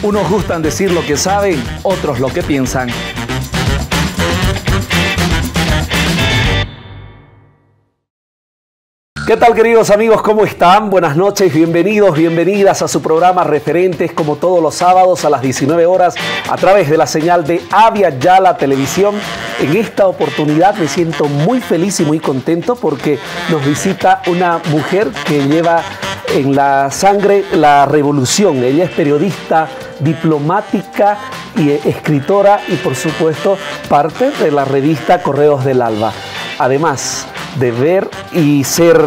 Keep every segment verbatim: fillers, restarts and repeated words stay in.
Unos gustan decir lo que saben, otros lo que piensan. ¿Qué tal, queridos amigos? ¿Cómo están? Buenas noches, bienvenidos, bienvenidas a su programa Referentes, como todos los sábados a las diecinueve horas a través de la señal de Avia Yala Televisión. En esta oportunidad me siento muy feliz y muy contento porque nos visita una mujer que lleva en la sangre la revolución. Ella es periodista, diplomática y escritora y, por supuesto, parte de la revista Correos del Alba. Además de ver y ser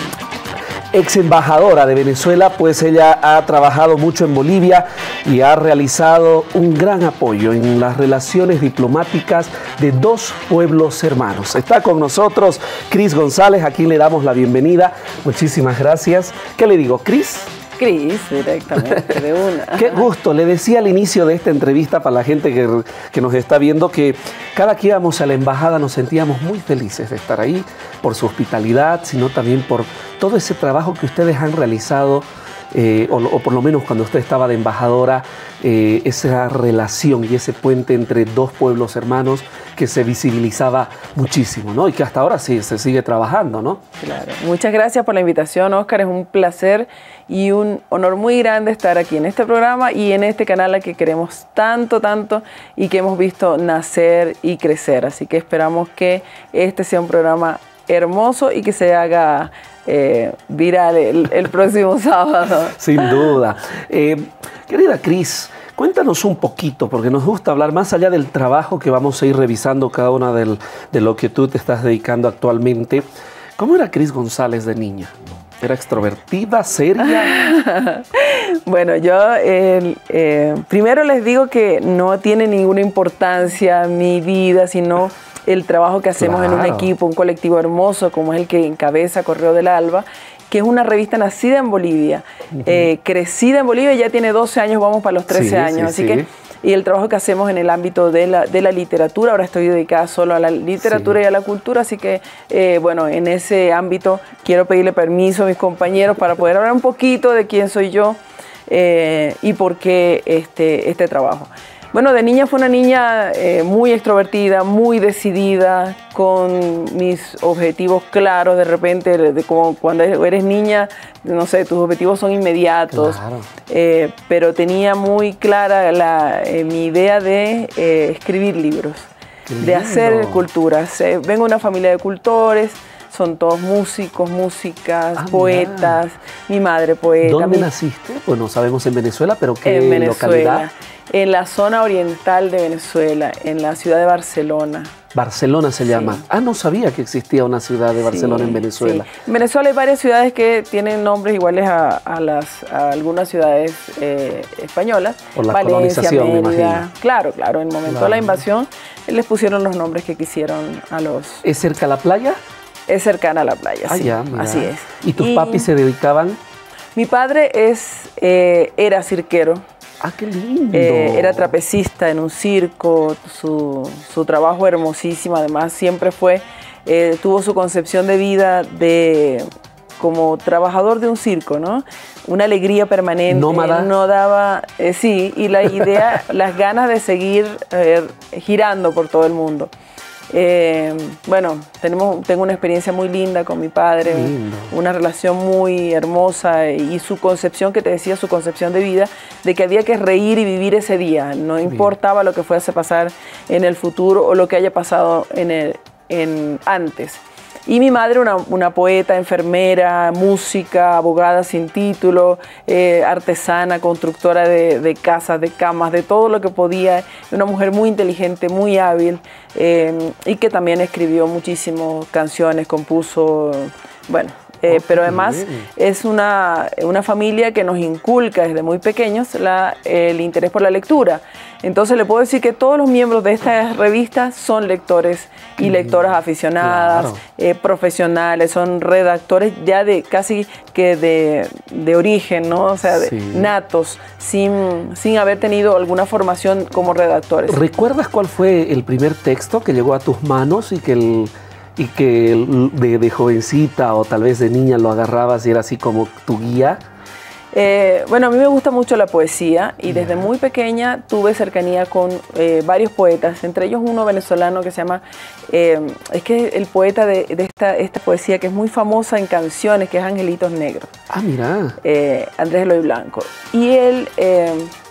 ex embajadora de Venezuela, pues ella ha trabajado mucho en Bolivia y ha realizado un gran apoyo en las relaciones diplomáticas de dos pueblos hermanos. Está con nosotros Cris González, a quien le damos la bienvenida. Muchísimas gracias. ¿Qué le digo, Cris? Cris, directamente, de una. Qué gusto. Le decía al inicio de esta entrevista, para la gente que, que nos está viendo, que cada que íbamos a la embajada nos sentíamos muy felices de estar ahí, por su hospitalidad, sino también por todo ese trabajo que ustedes han realizado, eh, o, o por lo menos cuando usted estaba de embajadora, eh, esa relación y ese puente entre dos pueblos hermanos que se visibilizaba muchísimo, ¿no? Y que hasta ahora sí se sigue trabajando, ¿no? Claro. Muchas gracias por la invitación, Oscar. Es un placer y un honor muy grande estar aquí en este programa y en este canal al que queremos tanto, tanto y que hemos visto nacer y crecer. Así que esperamos que este sea un programa hermoso y que se haga eh, viral el, el próximo sábado. Sin duda. Eh, querida Cris, cuéntanos un poquito, porque nos gusta hablar más allá del trabajo que vamos a ir revisando cada una del, de lo que tú te estás dedicando actualmente. ¿Cómo era Cris González de niña? ¿Era extrovertida, seria? Bueno, yo eh, eh, primero les digo que no tiene ninguna importancia mi vida, sino el trabajo que hacemos claro. en un equipo, un colectivo hermoso como es el que encabeza Correo del Alba, que es una revista nacida en Bolivia, uh-huh. eh, crecida en Bolivia, ya tiene doce años, vamos para los trece sí, años, sí, así sí. que y el trabajo que hacemos en el ámbito de la, de la literatura, ahora estoy dedicada solo a la literatura sí. y a la cultura, así que eh, bueno, en ese ámbito quiero pedirle permiso a mis compañeros para poder hablar un poquito de quién soy yo eh, y por qué este, este trabajo. Bueno, de niña fue una niña eh, muy extrovertida, muy decidida, con mis objetivos claros. De repente, de, como cuando eres niña, no sé, tus objetivos son inmediatos. Claro. Eh, pero tenía muy clara la, eh, mi idea de eh, escribir libros, de hacer culturas. Eh, vengo de una familia de cultores. Son todos músicos, músicas, ah, poetas. Mira. Mi madre poeta. ¿Dónde mi... naciste? Pues no sabemos en Venezuela, pero ¿qué en Venezuela, localidad? En la zona oriental de Venezuela, en la ciudad de Barcelona. Barcelona se llama. Sí. Ah, no sabía que existía una ciudad de Barcelona sí, en Venezuela. Sí. En Venezuela hay varias ciudades que tienen nombres iguales a, a, las, a algunas ciudades eh, españolas. Por la Valencia, colonización, Mérida. me imagino. Claro, claro. En el momento claro. de la invasión les pusieron los nombres que quisieron a los... ¿Es cerca a la playa? Es cercana a la playa, ah, sí. Ya, mira. Así es. ¿Y tus y papis se dedicaban? Mi padre es, eh, era cirquero. ¡Ah, qué lindo! Eh, era trapecista en un circo, su, su trabajo hermosísimo, además siempre fue, eh, tuvo su concepción de vida de como trabajador de un circo, ¿no? Una alegría permanente. ¿Nómada? No daba, eh, sí, y la idea, las ganas de seguir eh, girando por todo el mundo. Eh, bueno, tenemos, tengo una experiencia muy linda con mi padre, lindo. Una relación muy hermosa y su concepción, que te decía, su concepción de vida, de que había que reír y vivir ese día, no Bien. importaba lo que fuese a pasar en el futuro o lo que haya pasado en el, en, antes. Y mi madre, una, una poeta, enfermera, música, abogada sin título, eh, artesana, constructora de, de casas, de camas, de todo lo que podía. Una mujer muy inteligente, muy hábil eh, y que también escribió muchísimas canciones, compuso, bueno. Eh, pero además es una, una familia que nos inculca desde muy pequeños la, el interés por la lectura. Entonces le puedo decir que todos los miembros de esta revista son lectores y lectoras aficionadas, claro. eh, profesionales, son redactores ya de casi que de, de origen, ¿no? O sea, de, sí. natos, sin, sin haber tenido alguna formación como redactores. ¿Recuerdas cuál fue el primer texto que llegó a tus manos y que el... y que de, de jovencita o tal vez de niña lo agarrabas y era así como tu guía? Eh, bueno, a mí me gusta mucho la poesía y desde yeah. muy pequeña tuve cercanía con eh, varios poetas, entre ellos uno venezolano que se llama, eh, es que el poeta de, de esta, esta poesía que es muy famosa en canciones, que es Angelitos Negros. Ah, mira. Eh, Andrés Eloy Blanco. Y él... Eh,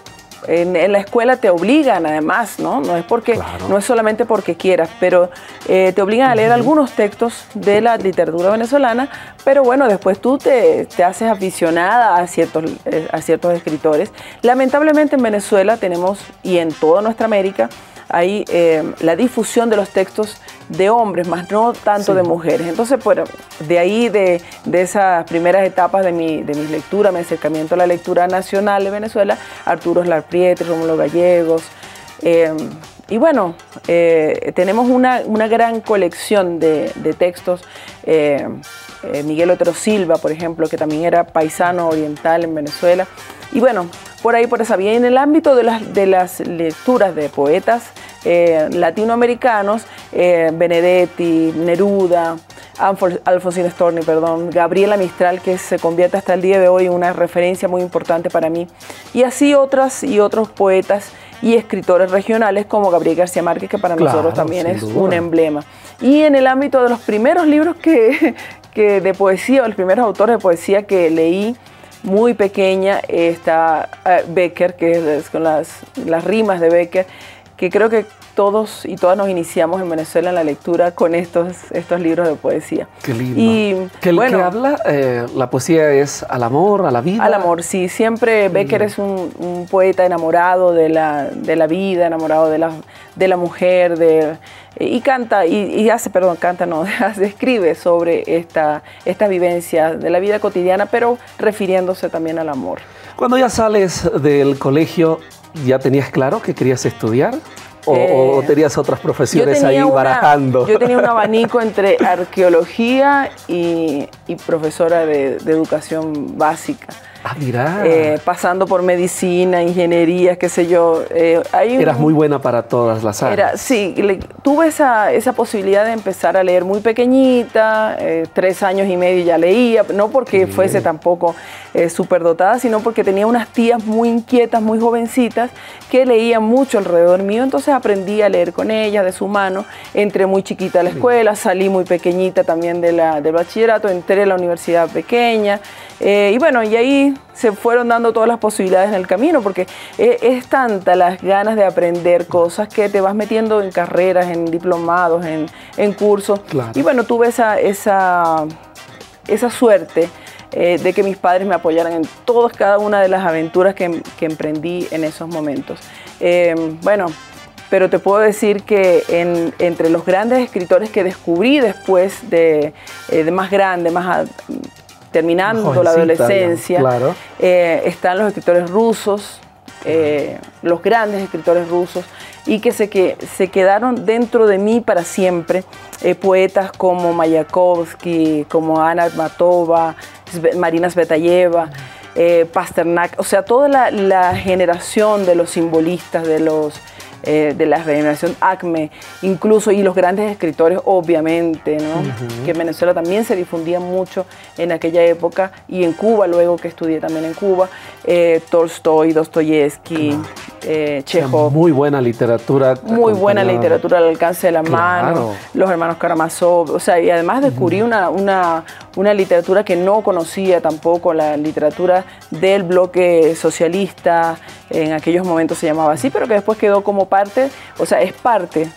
En, en la escuela te obligan además, ¿no? No es, porque, claro. no es solamente porque quieras, pero eh, te obligan a leer uh-huh. algunos textos de la literatura venezolana, pero bueno, después tú te, te haces aficionada a ciertos, eh, a ciertos escritores. Lamentablemente en Venezuela tenemos, y en toda nuestra América, hay eh, la difusión de los textos de hombres, más no tanto sí. de mujeres. Entonces, bueno, de ahí, de, de esas primeras etapas de mi, de mi lectura, mi acercamiento a la lectura nacional de Venezuela, Arturo Eslarpriete, Rómulo Gallegos. Eh, y bueno, eh, tenemos una, una gran colección de, de textos. Eh, eh, Miguel Otero Silva, por ejemplo, que también era paisano oriental en Venezuela. Y bueno, por ahí, por esa vía. Y en el ámbito de las, de las lecturas de poetas eh, latinoamericanos, eh, Benedetti, Neruda, Alfonsín Storni, perdón, Gabriela Mistral, que se convierte hasta el día de hoy en una referencia muy importante para mí. Y así otras y otros poetas y escritores regionales como Gabriel García Márquez, que para claro, nosotros también es duda. un emblema. Y en el ámbito de los primeros libros que, que de poesía, o los primeros autores de poesía que leí, muy pequeña, está uh, Becker, que es con las, las rimas de Becker, que creo que todos y todas nos iniciamos en Venezuela en la lectura con estos, estos libros de poesía. Qué lindo. Y, que el bueno, que habla, eh, la poesía es al amor, a la vida. Al amor, sí. Siempre Becker mm. es un, un poeta enamorado de la, de la vida, enamorado de la, de la mujer, de, y canta, y, y hace, perdón, canta no, escribe sobre esta, esta vivencia de la vida cotidiana, pero refiriéndose también al amor. Cuando ya sales del colegio, ¿ya tenías claro que querías estudiar? ¿O, eh, o tenías otras profesiones ahí una, barajando? Yo tenía un abanico entre arqueología y, y profesora de, de educación básica. Ah, mira. Eh, pasando por medicina, ingeniería, qué sé yo. Eh, hay Eras un, muy buena para todas las áreas. Era, sí, le, tuve esa, esa posibilidad de empezar a leer muy pequeñita, eh, tres años y medio ya leía, no porque Bien. fuese tampoco eh, superdotada, sino porque tenía unas tías muy inquietas, muy jovencitas, que leían mucho alrededor mío, entonces aprendí a leer con ellas, de su mano. Entré muy chiquita a la escuela, salí muy pequeñita también de la, del bachillerato, entré a la universidad pequeña, eh, y bueno, y ahí se fueron dando todas las posibilidades en el camino, porque es, es tanta las ganas de aprender cosas que te vas metiendo en carreras, en diplomados, en, en cursos. Claro. Y bueno, tuve esa, esa, esa suerte eh, de que mis padres me apoyaran en todas, cada una de las aventuras que, que emprendí en esos momentos. Eh, bueno, pero te puedo decir que en, entre los grandes escritores que descubrí después de, eh, de más grande, más... terminando Jovencita, la adolescencia, claro. eh, están los escritores rusos, eh, los grandes escritores rusos, y que se, que se quedaron dentro de mí para siempre. Eh, poetas como Mayakovsky, como Anna Akhmatova, Marina Tsvetaeva, eh, Pasternak, o sea, toda la, la generación de los simbolistas, de los... Eh, de la generación ACME, incluso, y los grandes escritores, obviamente, ¿no? Uh-huh. Que en Venezuela también se difundía mucho en aquella época, y en Cuba, luego que estudié también en Cuba, eh, Tolstoy, Dostoyevsky, uh-huh. eh, Chekhov. Muy buena literatura. Muy buena literatura al alcance de la claro. mano, los hermanos Karamazov, o sea, y además descubrí uh-huh. una, una, una literatura que no conocía tampoco, la literatura del bloque socialista, en aquellos momentos se llamaba así, pero que después quedó como parte, o sea, es parte,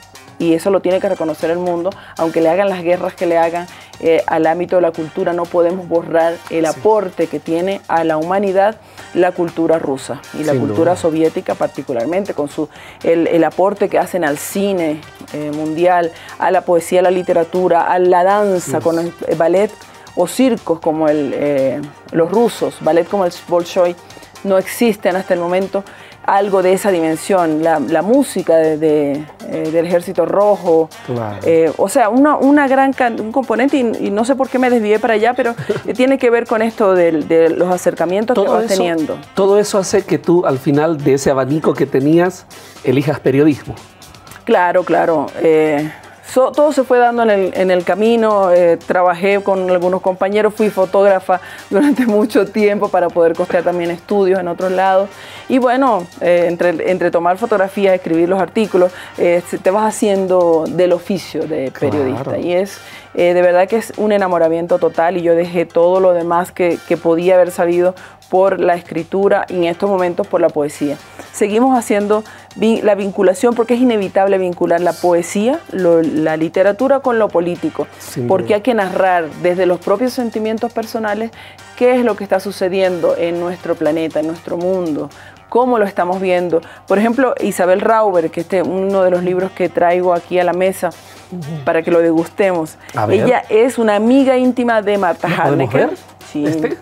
y eso lo tiene que reconocer el mundo, aunque le hagan las guerras que le hagan eh, al ámbito de la cultura, no podemos borrar el sí. aporte que tiene a la humanidad la cultura rusa y la Sin cultura duda. soviética particularmente, con su, el, el aporte que hacen al cine eh, mundial, a la poesía, a la literatura, a la danza, sí. con el ballet o circos como el, eh, los rusos, ballet como el Bolshoi. No existen hasta el momento algo de esa dimensión, la, la música de, de, eh, del Ejército Rojo, claro. eh, o sea, una, una gran un componente, y, y no sé por qué me desvié para allá, pero tiene que ver con esto de, de los acercamientos todo que vas eso, teniendo. Todo eso hace que tú, al final de ese abanico que tenías, elijas periodismo. Claro, claro. Eh, so, todo se fue dando en el, en el camino. Eh, trabajé con algunos compañeros, fui fotógrafa durante mucho tiempo para poder costear también estudios en otros lados. Y bueno, eh, entre, entre tomar fotografías, escribir los artículos, eh, te vas haciendo del oficio de periodista. Claro. Y es eh, de verdad que es un enamoramiento total, y yo dejé todo lo demás que, que podía haber sabido por la escritura y en estos momentos por la poesía. Seguimos haciendo la vinculación porque es inevitable vincular la poesía, lo, la literatura con lo político, sí, porque hay que narrar desde los propios sentimientos personales qué es lo que está sucediendo en nuestro planeta, en nuestro mundo, cómo lo estamos viendo. Por ejemplo, Isabel Rauber, que este es uno de los libros que traigo aquí a la mesa uh-huh. para que lo degustemos. Ella es una amiga íntima de Marta Hanecker. Sí. ¿Este?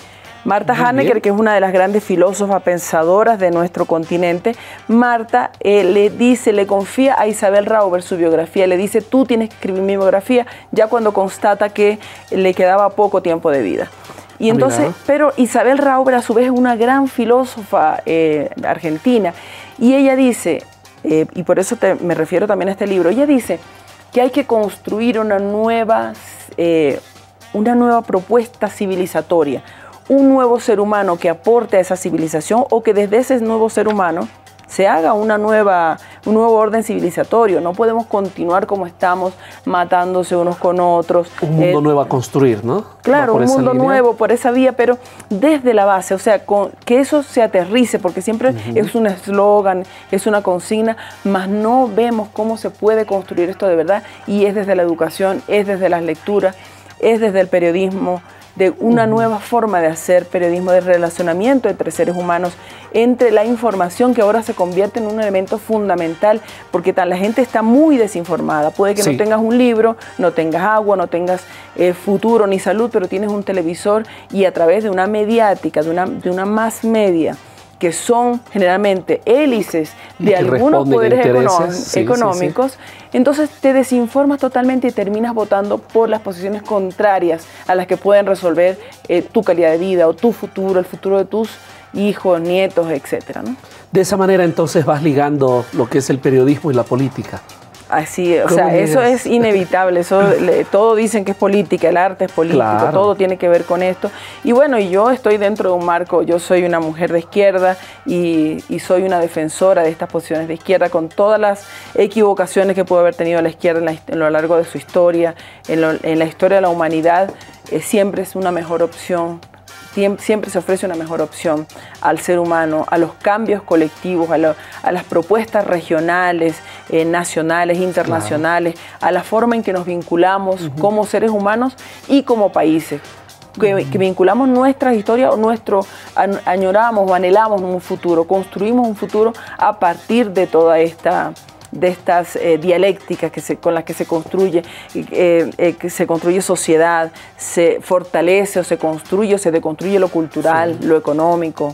Marta Hanecker, que es una de las grandes filósofas pensadoras de nuestro continente. Marta eh, le dice, le confía a Isabel Rauber su biografía, le dice, tú tienes que escribir mi biografía, ya cuando constata que le quedaba poco tiempo de vida. Y entonces, Mirado. pero Isabel Rauber a su vez es una gran filósofa eh, argentina, y ella dice, eh, y por eso te, me refiero también a este libro, ella dice que hay que construir una nueva, eh, una nueva propuesta civilizatoria, un nuevo ser humano que aporte a esa civilización, o que desde ese nuevo ser humano se haga una nueva, un nuevo orden civilizatorio. No podemos continuar como estamos, matándose unos con otros. Un mundo eh, nuevo a construir, ¿no? Claro, un mundo línea. nuevo por esa vía, pero desde la base, o sea, con, que eso se aterrice, porque siempre uh-huh. es un eslogan, es una consigna, mas no vemos cómo se puede construir esto de verdad, y es desde la educación, es desde las lecturas, es desde el periodismo, de una nueva forma de hacer periodismo, de relacionamiento entre seres humanos, entre la información, que ahora se convierte en un elemento fundamental, porque la gente está muy desinformada. Puede que sí. no tengas un libro, no tengas agua, no tengas eh, futuro ni salud, pero tienes un televisor, y a través de una mediática, de una, de una mass media, que son generalmente hélices de algunos poderes económicos, sí, económicos sí, sí. entonces te desinformas totalmente y terminas votando por las posiciones contrarias a las que pueden resolver eh, tu calidad de vida o tu futuro, el futuro de tus hijos, nietos, etcétera, ¿no? De esa manera entonces vas ligando lo que es el periodismo y la política. Así, o sea, eso es inevitable, eso, le, todo dicen que es política, el arte es político, claro. todo tiene que ver con esto. Y bueno, yo estoy dentro de un marco, yo soy una mujer de izquierda y, y soy una defensora de estas posiciones de izquierda, con todas las equivocaciones que pudo haber tenido la izquierda en, la, en lo largo de su historia, en, lo, en la historia de la humanidad, eh, siempre es una mejor opción. Siempre se ofrece una mejor opción al ser humano, a los cambios colectivos, a, lo, a las propuestas regionales, eh, nacionales, internacionales, claro. a la forma en que nos vinculamos uh-huh. como seres humanos y como países. Que, uh-huh. que vinculamos nuestra historia, o nuestro, añoramos o anhelamos un futuro, construimos un futuro a partir de toda esta... de estas eh, dialécticas que se, con las que se construye, eh, eh, que se construye sociedad, se fortalece o se construye o se deconstruye lo cultural, sí. lo económico.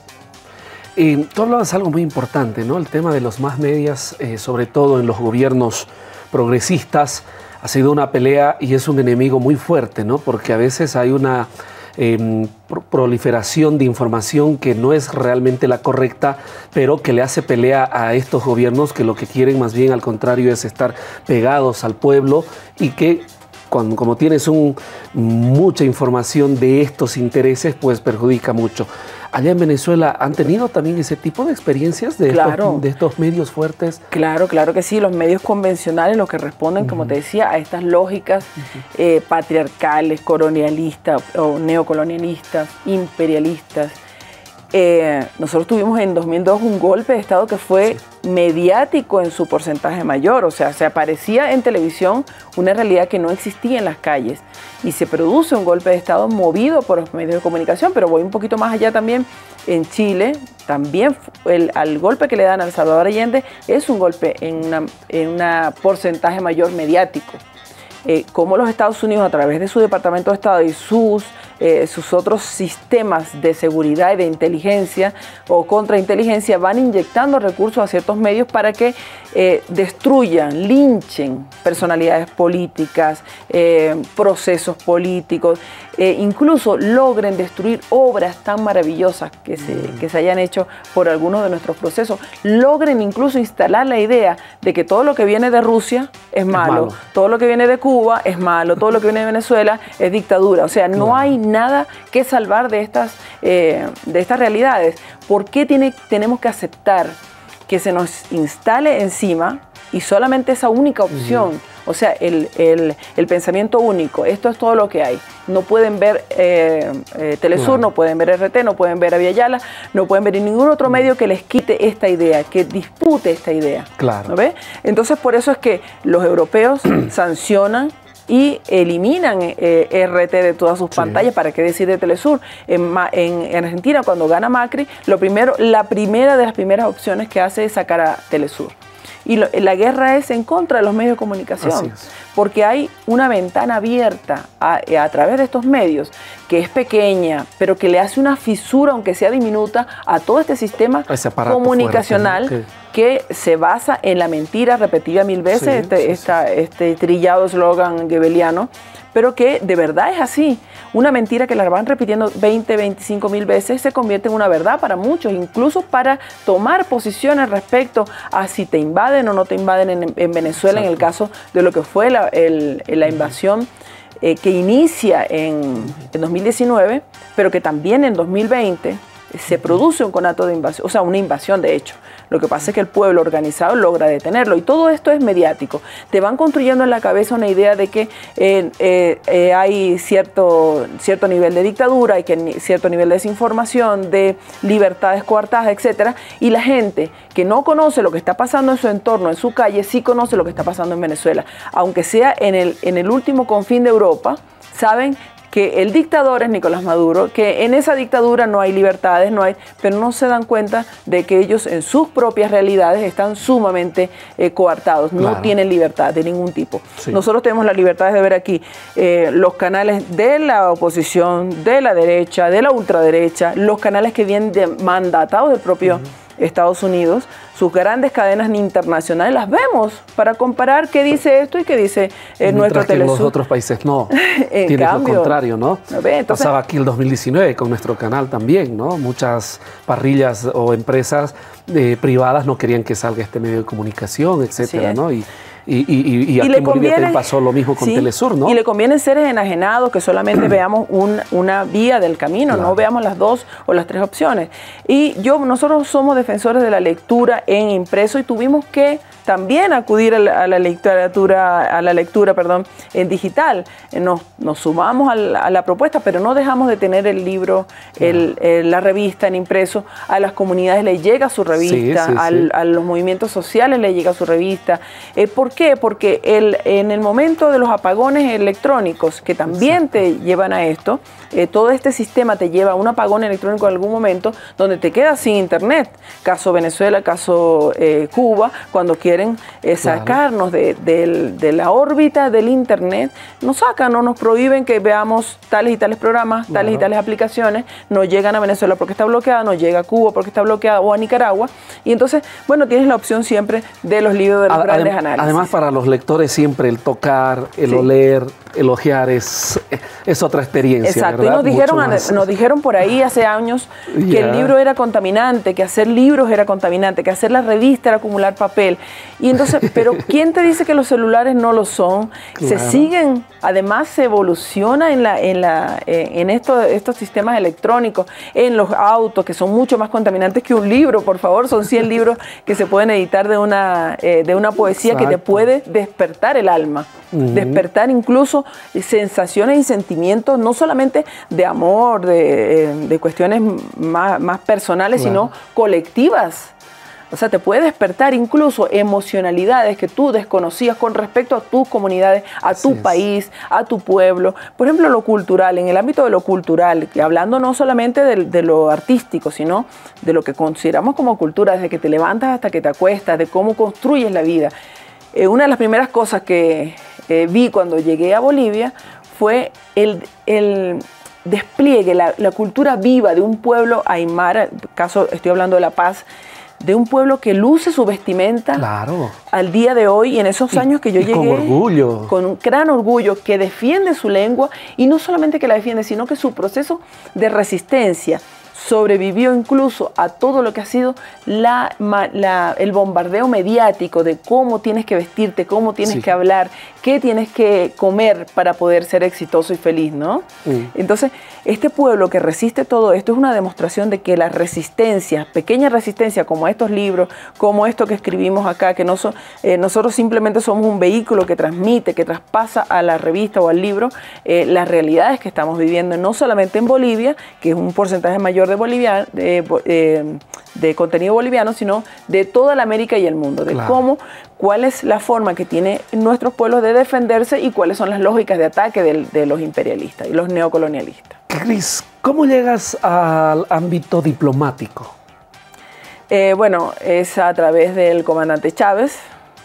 Y tú hablabas algo muy importante, ¿no? El tema de los más medias, eh, sobre todo en los gobiernos progresistas, ha sido una pelea y es un enemigo muy fuerte, ¿no? Porque a veces hay una Eh, proliferación de información que no es realmente la correcta, pero que le hace pelea a estos gobiernos que lo que quieren más bien al contrario es estar pegados al pueblo, y que cuando, como tienes un, mucha información de estos intereses, pues perjudica mucho. Allá en Venezuela, ¿han tenido también ese tipo de experiencias de, claro. estos, de estos medios fuertes? Claro, claro que sí. Los medios convencionales, los que responden, uh-huh. como te decía, a estas lógicas uh-huh. eh, patriarcales, colonialistas o neocolonialistas, imperialistas. Eh, nosotros tuvimos en dos mil dos un golpe de Estado que fue sí. mediático en su porcentaje mayor, o sea, se aparecía en televisión una realidad que no existía en las calles, y se produce un golpe de Estado movido por los medios de comunicación. Pero voy un poquito más allá también. En Chile también el, al golpe que le dan a Salvador Allende es un golpe en una, en una porcentaje mayor mediático. Eh, como los Estados Unidos, a través de su Departamento de Estado y sus eh, sus otros sistemas de seguridad y de inteligencia o contrainteligencia van inyectando recursos a ciertos medios para que eh, destruyan, linchen personalidades políticas, eh, procesos políticos, eh, incluso logren destruir obras tan maravillosas que se, que se hayan hecho por algunos de nuestros procesos, logren incluso instalar la idea de que todo lo que viene de Rusia es malo, es malo. Todo lo que viene de Cuba es malo, todo lo que viene de Venezuela es dictadura. O sea, no hay nada que salvar de estas, eh, de estas realidades. ¿Por qué tiene, tenemos que aceptar que se nos instale encima y solamente esa única opción? Uh-huh. O sea, el, el, el pensamiento único, esto es todo lo que hay. No pueden ver eh, eh, Telesur, uh-huh. no pueden ver R T, no pueden ver Avia Yala, no pueden ver ningún otro medio que les quite esta idea, que dispute esta idea. Claro. ¿No ves? Entonces, por eso es que los europeos sancionan y eliminan eh, R T de todas sus sí. pantallas. ¿Para qué decir de Telesur? En, en, en Argentina, cuando gana Macri, lo primero, la primera de las primeras opciones que hace es sacar a Telesur. Y lo, la guerra es en contra de los medios de comunicación, porque hay una ventana abierta a, a través de estos medios, que es pequeña, pero que le hace una fisura, aunque sea diminuta, a todo este sistema comunicacional fuerte, ¿no? que se basa en la mentira repetida mil veces, sí, este, sí, esta, sí. este trillado eslogan goebbeliano, pero que de verdad es así. Una mentira que la van repitiendo veinte, veinticinco mil veces se convierte en una verdad para muchos, incluso para tomar posiciones respecto a si te invaden o no te invaden en, en Venezuela. Exacto. En el caso de lo que fue la, el, la invasión eh, que inicia en, en dos mil diecinueve, pero que también en dos mil veinte se produce un conato de invasión, o sea, una invasión de hecho. Lo que pasa es que el pueblo organizado logra detenerlo y todo esto es mediático. Te van construyendo en la cabeza una idea de que eh, eh, eh, hay cierto, cierto nivel de dictadura, hay que, cierto nivel de desinformación, de libertades coartadas, etcétera. Y la gente que no conoce lo que está pasando en su entorno, en su calle, sí conoce lo que está pasando en Venezuela. Aunque sea en el, en el último confín de Europa, saben que el dictador es Nicolás Maduro, que en esa dictadura no hay libertades, no hay, pero no se dan cuenta de que ellos en sus propias realidades están sumamente eh, coartados, claro. no tienen libertad de ningún tipo. Sí. Nosotros tenemos la libertad de ver aquí eh, los canales de la oposición, de la derecha, de la ultraderecha, los canales que vienen de mandatados del propio uh-huh. Estados Unidos, sus grandes cadenas internacionales, las vemos para comparar qué dice esto y qué dice eh, nuestro que Telesur. En los otros países no, tiene cambio, lo contrario, ¿no? Entonces, pasaba aquí el dos mil diecinueve con nuestro canal también, ¿no? Muchas parrillas o empresas eh, privadas no querían que salga este medio de comunicación, etcétera, ¿no? Y, Y, y, y, y aquí en Bolivia conviene, pasó lo mismo con sí, Telesur, ¿no? Y le conviene ser enajenados, que solamente veamos un, una vía del camino, claro. no veamos las dos o las tres opciones. Y yo, nosotros somos defensores de la lectura en impreso y tuvimos que también acudir a la, a la literatura, a la lectura, perdón, en digital. Nos, nos sumamos a la, a la propuesta, pero no dejamos de tener el libro, el, el, la revista en impreso. A las comunidades les llega su revista, sí, sí, al, sí. a los movimientos sociales les llega su revista. Eh, ¿Por qué? Porque el, en el momento de los apagones electrónicos, que también Exacto. te llevan a esto, eh, todo este sistema te lleva a un apagón electrónico en algún momento donde te quedas sin internet. Caso Venezuela, caso eh, Cuba, cuando quieren eh, sacarnos claro. de, de, de la órbita del internet, nos sacan o nos prohíben que veamos tales y tales programas, claro. tales y tales aplicaciones, nos llegan a Venezuela porque está bloqueada, nos llega a Cuba porque está bloqueada o a Nicaragua. Y entonces, bueno, tienes la opción siempre de los libros de los Adem grandes análisis. Además, para los lectores siempre el tocar, el sí. oler, el ojear es, es otra experiencia. Exacto, ¿verdad? y nos dijeron, más... nos dijeron por ahí hace años que yeah. el libro era contaminante, que hacer libros era contaminante, que hacer la revista era acumular papel. Y entonces, pero ¿quién te dice que los celulares no lo son? Claro. Se siguen, además se evoluciona en, la, en, la, en esto, estos sistemas electrónicos, en los autos, que son mucho más contaminantes que un libro, por favor, son cien libros que se pueden editar de una, eh, de una poesía Exacto. que te puede despertar el alma, uh-huh. despertar incluso sensaciones y sentimientos, no solamente de amor, de, de cuestiones más, más personales, claro. sino colectivas. O sea, te puede despertar incluso emocionalidades que tú desconocías con respecto a tus comunidades, a tu Así país, es. a tu pueblo. Por ejemplo, lo cultural, en el ámbito de lo cultural, hablando no solamente de, de lo artístico, sino de lo que consideramos como cultura, desde que te levantas hasta que te acuestas, de cómo construyes la vida. Eh, una de las primeras cosas que eh, vi cuando llegué a Bolivia fue el... el despliegue la, la cultura viva de un pueblo aymara, en el caso estoy hablando de La Paz, de un pueblo que luce su vestimenta claro. al día de hoy y en esos y, años que yo y llegué. Con orgullo. Con un gran orgullo, que defiende su lengua y no solamente que la defiende, sino que su proceso de resistencia sobrevivió incluso a todo lo que ha sido la, la, el bombardeo mediático de cómo tienes que vestirte, cómo tienes sí. que hablar, qué tienes que comer para poder ser exitoso y feliz, ¿no? Mm. Entonces, este pueblo que resiste todo esto es una demostración de que las resistencias, pequeñas resistencias como estos libros, como esto que escribimos acá, que no son, eh, nosotros simplemente somos un vehículo que transmite, que traspasa a la revista o al libro eh, las realidades que estamos viviendo, no solamente en Bolivia, que es un porcentaje mayor de, Bolivia, de, eh, de contenido boliviano, sino de toda la América y el mundo, de claro. cómo, cuál es la forma que tienen nuestros pueblos de defenderse y cuáles son las lógicas de ataque de, de los imperialistas y los neocolonialistas. Cris, ¿cómo llegas al ámbito diplomático? Eh, bueno, es a través del comandante Chávez,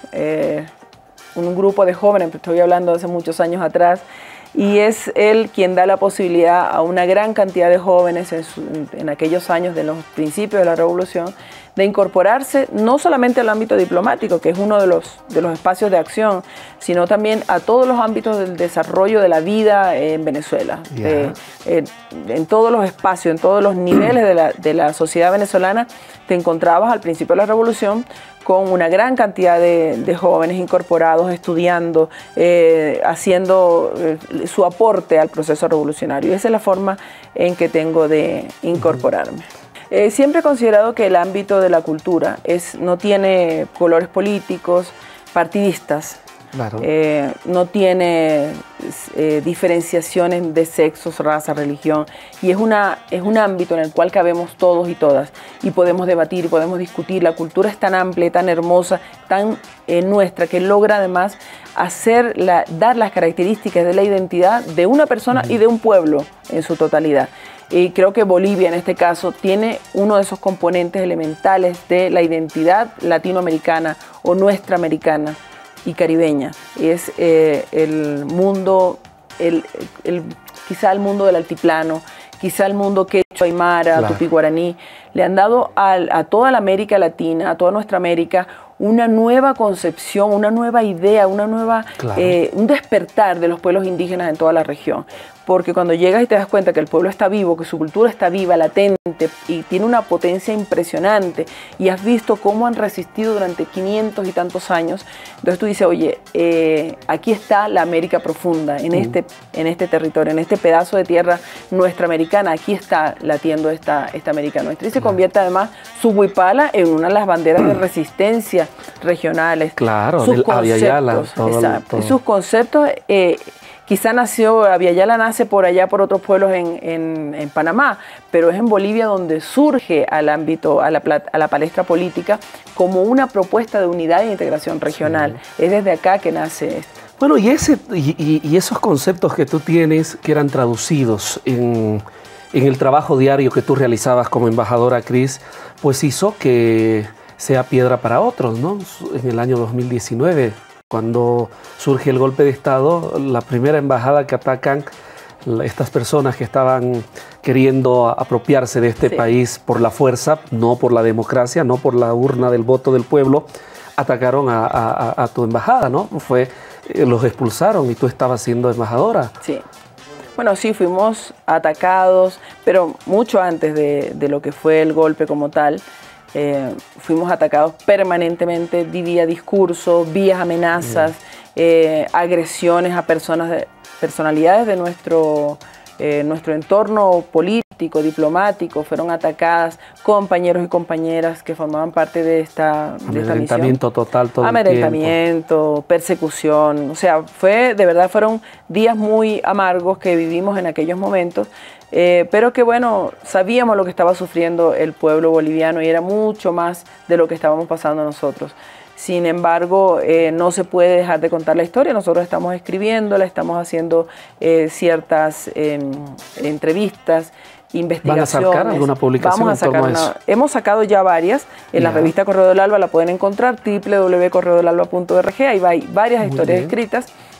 eh, un grupo de jóvenes, estoy hablando de hace muchos años atrás, y es él quien da la posibilidad a una gran cantidad de jóvenes en, su, en aquellos años de los principios de la revolución de incorporarse no solamente al ámbito diplomático, que es uno de los, de los espacios de acción, sino también a todos los ámbitos del desarrollo de la vida en Venezuela. Yeah. Eh, eh, en todos los espacios, en todos los niveles de la, de la sociedad venezolana, te encontrabas al principio de la revolución con una gran cantidad de, de jóvenes incorporados, estudiando, eh, haciendo eh, su aporte al proceso revolucionario. Y esa es la forma en que tengo de incorporarme. Eh, siempre he considerado que el ámbito de la cultura es, no tiene colores políticos, partidistas, claro. eh, no tiene eh, diferenciaciones de sexos, raza, religión, y es, una, es un ámbito en el cual cabemos todos y todas, y podemos debatir, podemos discutir. La cultura es tan amplia, tan hermosa, tan eh, nuestra, que logra además hacer la, dar las características de la identidad de una persona uh-huh. y de un pueblo en su totalidad. Y creo que Bolivia, en este caso, tiene uno de esos componentes elementales de la identidad latinoamericana o nuestra americana y caribeña. Y es eh, el mundo, el, el, quizá el mundo del altiplano, quizá el mundo quechua, aymara, claro. tupí guaraní. Le han dado a, a toda la América Latina, a toda nuestra América, una nueva concepción, una nueva idea, una nueva, claro. eh, un despertar de los pueblos indígenas en toda la región. Porque cuando llegas y te das cuenta que el pueblo está vivo, que su cultura está viva, latente y tiene una potencia impresionante, y has visto cómo han resistido durante quinientos y tantos años, entonces tú dices, oye, eh, aquí está la América profunda, en, mm. este, en este territorio, en este pedazo de tierra nuestra americana, aquí está latiendo esta, esta América nuestra. Y se convierte además su huipala en una de las banderas de resistencia regionales. Claro, sus del conceptos, Abya-Yala, todo, exacto, todo. Y sus conceptos... Eh, Quizá nació, Abya-Yala nace por allá, por otros pueblos en, en, en Panamá, pero es en Bolivia donde surge al ámbito, a la, a la palestra política, como una propuesta de unidad e integración regional. Sí. Es desde acá que nace esto. Bueno, y, ese, y, y esos conceptos que tú tienes, que eran traducidos en, en el trabajo diario que tú realizabas como embajadora, Cris, pues hizo que sea piedra para otros, ¿no? En el año dos mil diecinueve... Cuando surge el golpe de Estado, la primera embajada que atacan estas personas que estaban queriendo apropiarse de este sí. país por la fuerza, no por la democracia, no por la urna del voto del pueblo, atacaron a, a, a tu embajada, ¿no? Fue, eh, los expulsaron y tú estabas siendo embajadora. Sí. Bueno, sí, fuimos atacados, pero mucho antes de, de lo que fue el golpe como tal. Eh, fuimos atacados permanentemente vía discurso, vía amenazas, mm. eh, agresiones a personas de, personalidades de nuestro, eh, nuestro entorno político, diplomático, fueron atacadas compañeros y compañeras que formaban parte de esta, de esta misión. Amedrentamiento total todo Amedrentamiento, el tiempo. Persecución, o sea, fue, de verdad fueron días muy amargos que vivimos en aquellos momentos. Eh, pero que bueno, sabíamos lo que estaba sufriendo el pueblo boliviano y era mucho más de lo que estábamos pasando nosotros. Sin embargo, eh, no se puede dejar de contar la historia. Nosotros estamos escribiéndola, estamos haciendo eh, ciertas eh, entrevistas, investigaciones. ¿Van a sacar alguna publicación Vamos a en torno sacar a eso? Una, hemos sacado ya varias. En yeah. la revista Correo del Alba la pueden encontrar, doble u doble u doble u punto correo del alba punto org. Ahí hay varias Muy historias bien. escritas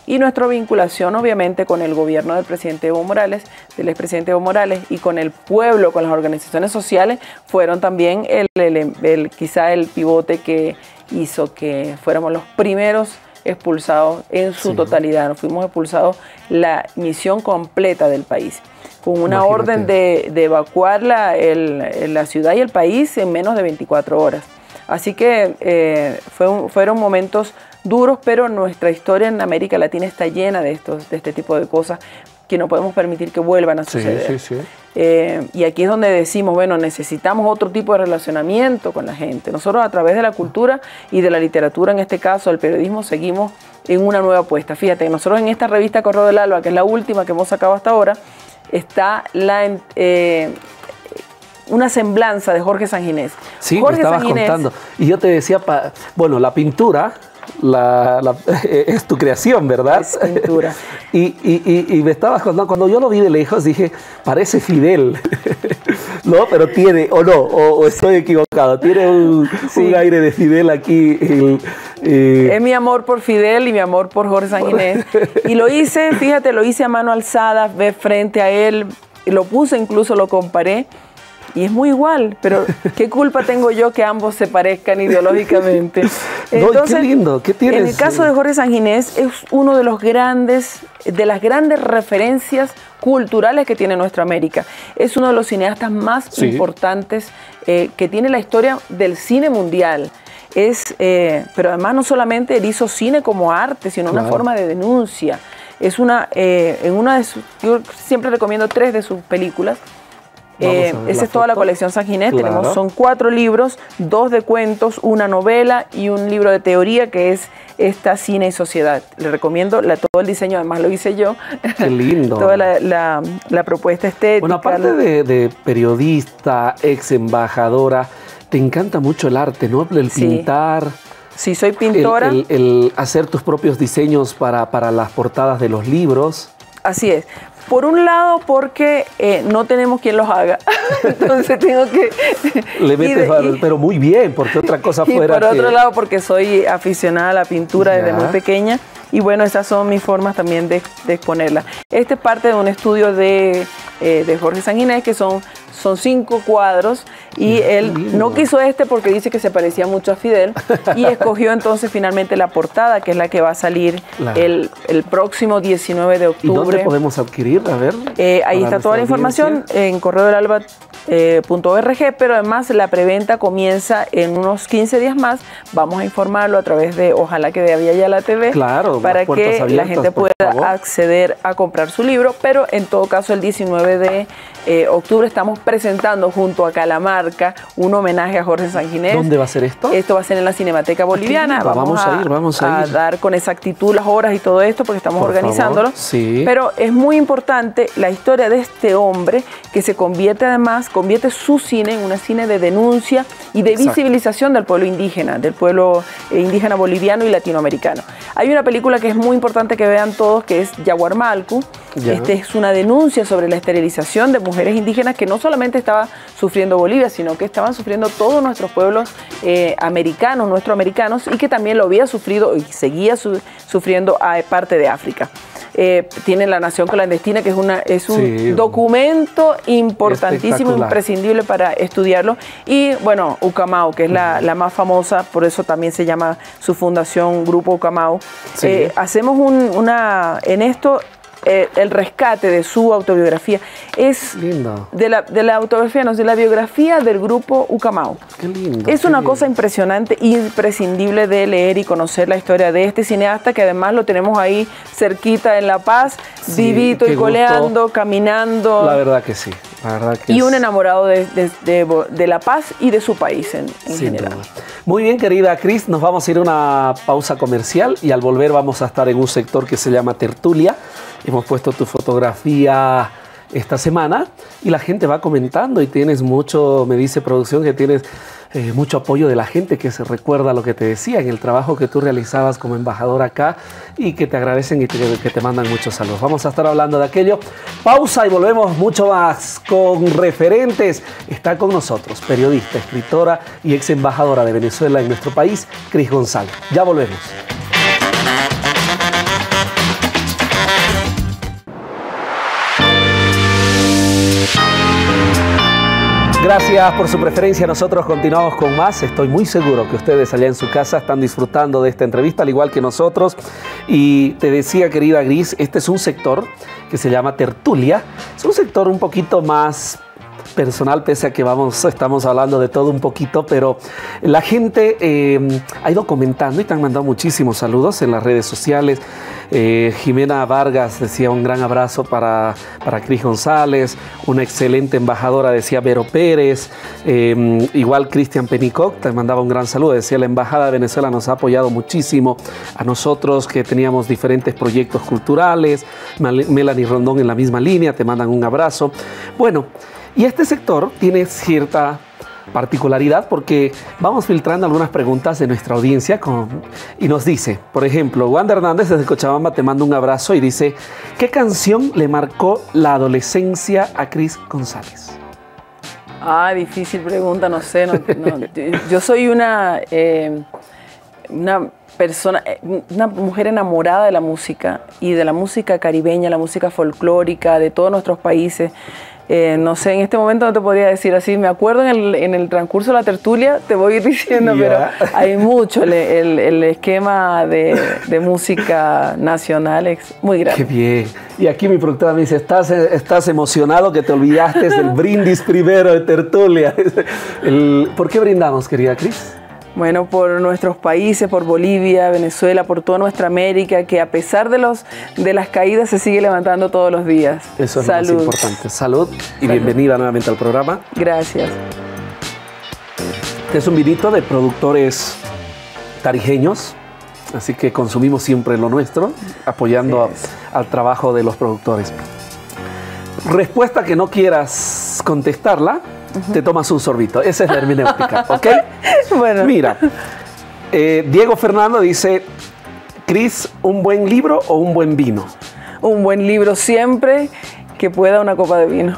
y nuestra vinculación obviamente con el gobierno del presidente Evo Morales, del expresidente Evo Morales, y con el pueblo, con las organizaciones sociales, fueron también el, el, el, quizá el pivote que hizo que fuéramos los primeros expulsados en su sí. totalidad. Nos fuimos expulsados la misión completa del país, con una Imagínate. orden de, de evacuar la, el, la ciudad y el país en menos de veinticuatro horas. Así que eh, fue un, fueron momentos duros, pero nuestra historia en América Latina está llena de, estos, de este tipo de cosas que no podemos permitir que vuelvan a suceder. Sí, sí, sí. Eh, y aquí es donde decimos, bueno, necesitamos otro tipo de relacionamiento con la gente. Nosotros a través de la cultura y de la literatura, en este caso, el periodismo, seguimos en una nueva apuesta. Fíjate, nosotros en esta revista Correo del Alba, que es la última que hemos sacado hasta ahora, está la... Eh, una semblanza de Jorge Sanginés. Sí, Jorge me estabas Sanginés, contando. Y yo te decía, pa, bueno, la pintura la, la, es tu creación, ¿verdad? Es pintura. Y, y, y, y me estabas contando, cuando yo lo vi de lejos dije, parece Fidel. No, pero tiene, o no, o, o estoy equivocado, tiene un, sí. un aire de Fidel aquí. El, eh. Es mi amor por Fidel y mi amor por Jorge Sanginés. Y lo hice, fíjate, lo hice a mano alzada, ve frente a él, lo puse, incluso lo comparé. Y es muy igual, pero ¿qué culpa tengo yo que ambos se parezcan ideológicamente? Entonces, no, qué lindo, ¿qué tienes? En el caso de Jorge Sanginés es uno de los grandes, de las grandes referencias culturales que tiene nuestra América. Es uno de los cineastas más sí. importantes eh, que tiene la historia del cine mundial. Es, eh, pero además no solamente él hizo cine como arte, sino claro. una forma de denuncia. Es una, eh, en una de sus, yo siempre recomiendo tres de sus películas. Eh, esa es toda la colección Sanginés. Claro. Tenemos, son cuatro libros, dos de cuentos, una novela y un libro de teoría que es esta Cine y Sociedad. Le recomiendo la, todo el diseño, además lo hice yo. Qué lindo. Toda la, la, la propuesta estética. Bueno, aparte de, de periodista, ex embajadora, te encanta mucho el arte, ¿no? El sí. pintar. Sí, soy pintora. El, el, el hacer tus propios diseños para, para las portadas de los libros. Así es. Por un lado, porque eh, no tenemos quien los haga, entonces tengo que... Le metes, de, y, pero muy bien, porque otra cosa y fuera por que... otro lado, porque soy aficionada a la pintura ya. desde muy pequeña, y bueno, esas son mis formas también de, de exponerla. Este es parte de un estudio de, eh, de Jorge Sanginés, que son, son cinco cuadros, y Qué él lindo. no quiso este porque dice que se parecía mucho a Fidel, y escogió entonces finalmente la portada, que es la que va a salir claro. el, el próximo diecinueve de octubre. ¿Y dónde podemos adquirir? A ver. Eh, ahí está toda la información en correo del alba punto org, pero además la preventa comienza en unos quince días más. Vamos a informarlo a través de, ojalá que de Avia Yala T V, claro, para que abiertas, la gente pueda acceder a comprar su libro, pero en todo caso el diecinueve de octubre estamos presentando junto a Calamarca un homenaje a Jorge Sanginés. ¿Dónde va a ser esto? Esto va a ser en la Cinemateca Boliviana. Vamos, vamos a, a ir, vamos a, a ir. dar con exactitud las horas y todo esto porque estamos Por organizándolo. Favor, sí. Pero es muy importante la historia de este hombre que se convierte además, convierte su cine en una cine de denuncia y de Exacto. visibilización del pueblo indígena, del pueblo indígena boliviano y latinoamericano. Hay una película que es muy importante que vean todos, que es Yaguarmalcu. Ya. Este es una denuncia sobre la esterilización de mujeres indígenas que no solamente estaba sufriendo Bolivia, sino que estaban sufriendo todos nuestros pueblos eh, americanos, nuestroamericanos, y que también lo había sufrido y seguía su, sufriendo a parte de África. Eh, tiene La Nación Clandestina, que es, una, es un sí, documento importantísimo, imprescindible para estudiarlo. Y bueno, Ucamau, que es la, la más famosa, por eso también se llama su fundación Grupo Ucamau. Sí. Eh, hacemos un, una, en esto... Eh, el rescate de su autobiografía es lindo. De la, de la autobiografía, no, de la biografía del grupo Ucamau. Qué lindo. Es qué una lindo. cosa impresionante, imprescindible de leer y conocer la historia de este cineasta, que además lo tenemos ahí cerquita en La Paz, sí, vivito y coleando, gusto. caminando. La verdad que sí. La verdad que y es... un enamorado de, de, de, de La Paz y de su país en, en general. Duda. Muy bien, querida Cris, nos vamos a ir a una pausa comercial y al volver vamos a estar en un sector que se llama Tertulia. Hemos puesto tu fotografía esta semana y la gente va comentando y tienes mucho, me dice producción, que tienes eh, mucho apoyo de la gente que se recuerda lo que te decía en el trabajo que tú realizabas como embajador acá y que te agradecen y te, que te mandan muchos saludos. Vamos a estar hablando de aquello. Pausa y volvemos mucho más con referentes. Está con nosotros periodista, escritora y ex embajadora de Venezuela en nuestro país, Cris González. Ya volvemos. Gracias por su preferencia. Nosotros continuamos con más. Estoy muy seguro que ustedes allá en su casa están disfrutando de esta entrevista, al igual que nosotros. Y te decía, querida Gris, este es un sector que se llama tertulia. Es un sector un poquito más personal, pese a que vamos, estamos hablando de todo un poquito, pero la gente eh, ha ido comentando y te han mandado muchísimos saludos en las redes sociales. Eh, Jimena Vargas decía un gran abrazo para, para Cris González, una excelente embajadora, decía Vero Pérez, eh, igual Cristian Penicoc te mandaba un gran saludo, decía la Embajada de Venezuela nos ha apoyado muchísimo a nosotros que teníamos diferentes proyectos culturales. Melanie Rondón en la misma línea, te mandan un abrazo. Bueno, y este sector tiene cierta particularidad porque vamos filtrando algunas preguntas de nuestra audiencia con, y nos dice, por ejemplo, Wanda Hernández desde Cochabamba te manda un abrazo y dice, ¿qué canción le marcó la adolescencia a Cris González? Ah, difícil pregunta, no sé. No, no, yo soy una, eh, una persona, una mujer enamorada de la música y de la música caribeña, la música folclórica de todos nuestros países. Eh, no sé, en este momento no te podría decir así. Me acuerdo en el, en el transcurso de la tertulia, te voy a ir diciendo, yeah. Pero hay mucho. El, el, el esquema de, de música nacional es muy grande. Qué bien. Y aquí mi productora me dice, estás, estás emocionado que te olvidaste del brindis primero de tertulia. El, ¿Por qué brindamos, querida Cris? Bueno, por nuestros países, por Bolivia, Venezuela, por toda nuestra América, que a pesar de, los, de las caídas se sigue levantando todos los días. Eso es Salud. Lo más importante. Salud y Salud. Bienvenida nuevamente al programa. Gracias. Este es un vinito de productores tarijeños, así que consumimos siempre lo nuestro, apoyando sí, a, al trabajo de los productores. Respuesta que no quieras contestarla, uh-huh. Te tomas un sorbito. Esa es la hermenéutica, ¿ok? Bueno. Mira, eh, Diego Fernando dice, Cris, ¿un buen libro o un buen vino? Un buen libro siempre que pueda una copa de vino.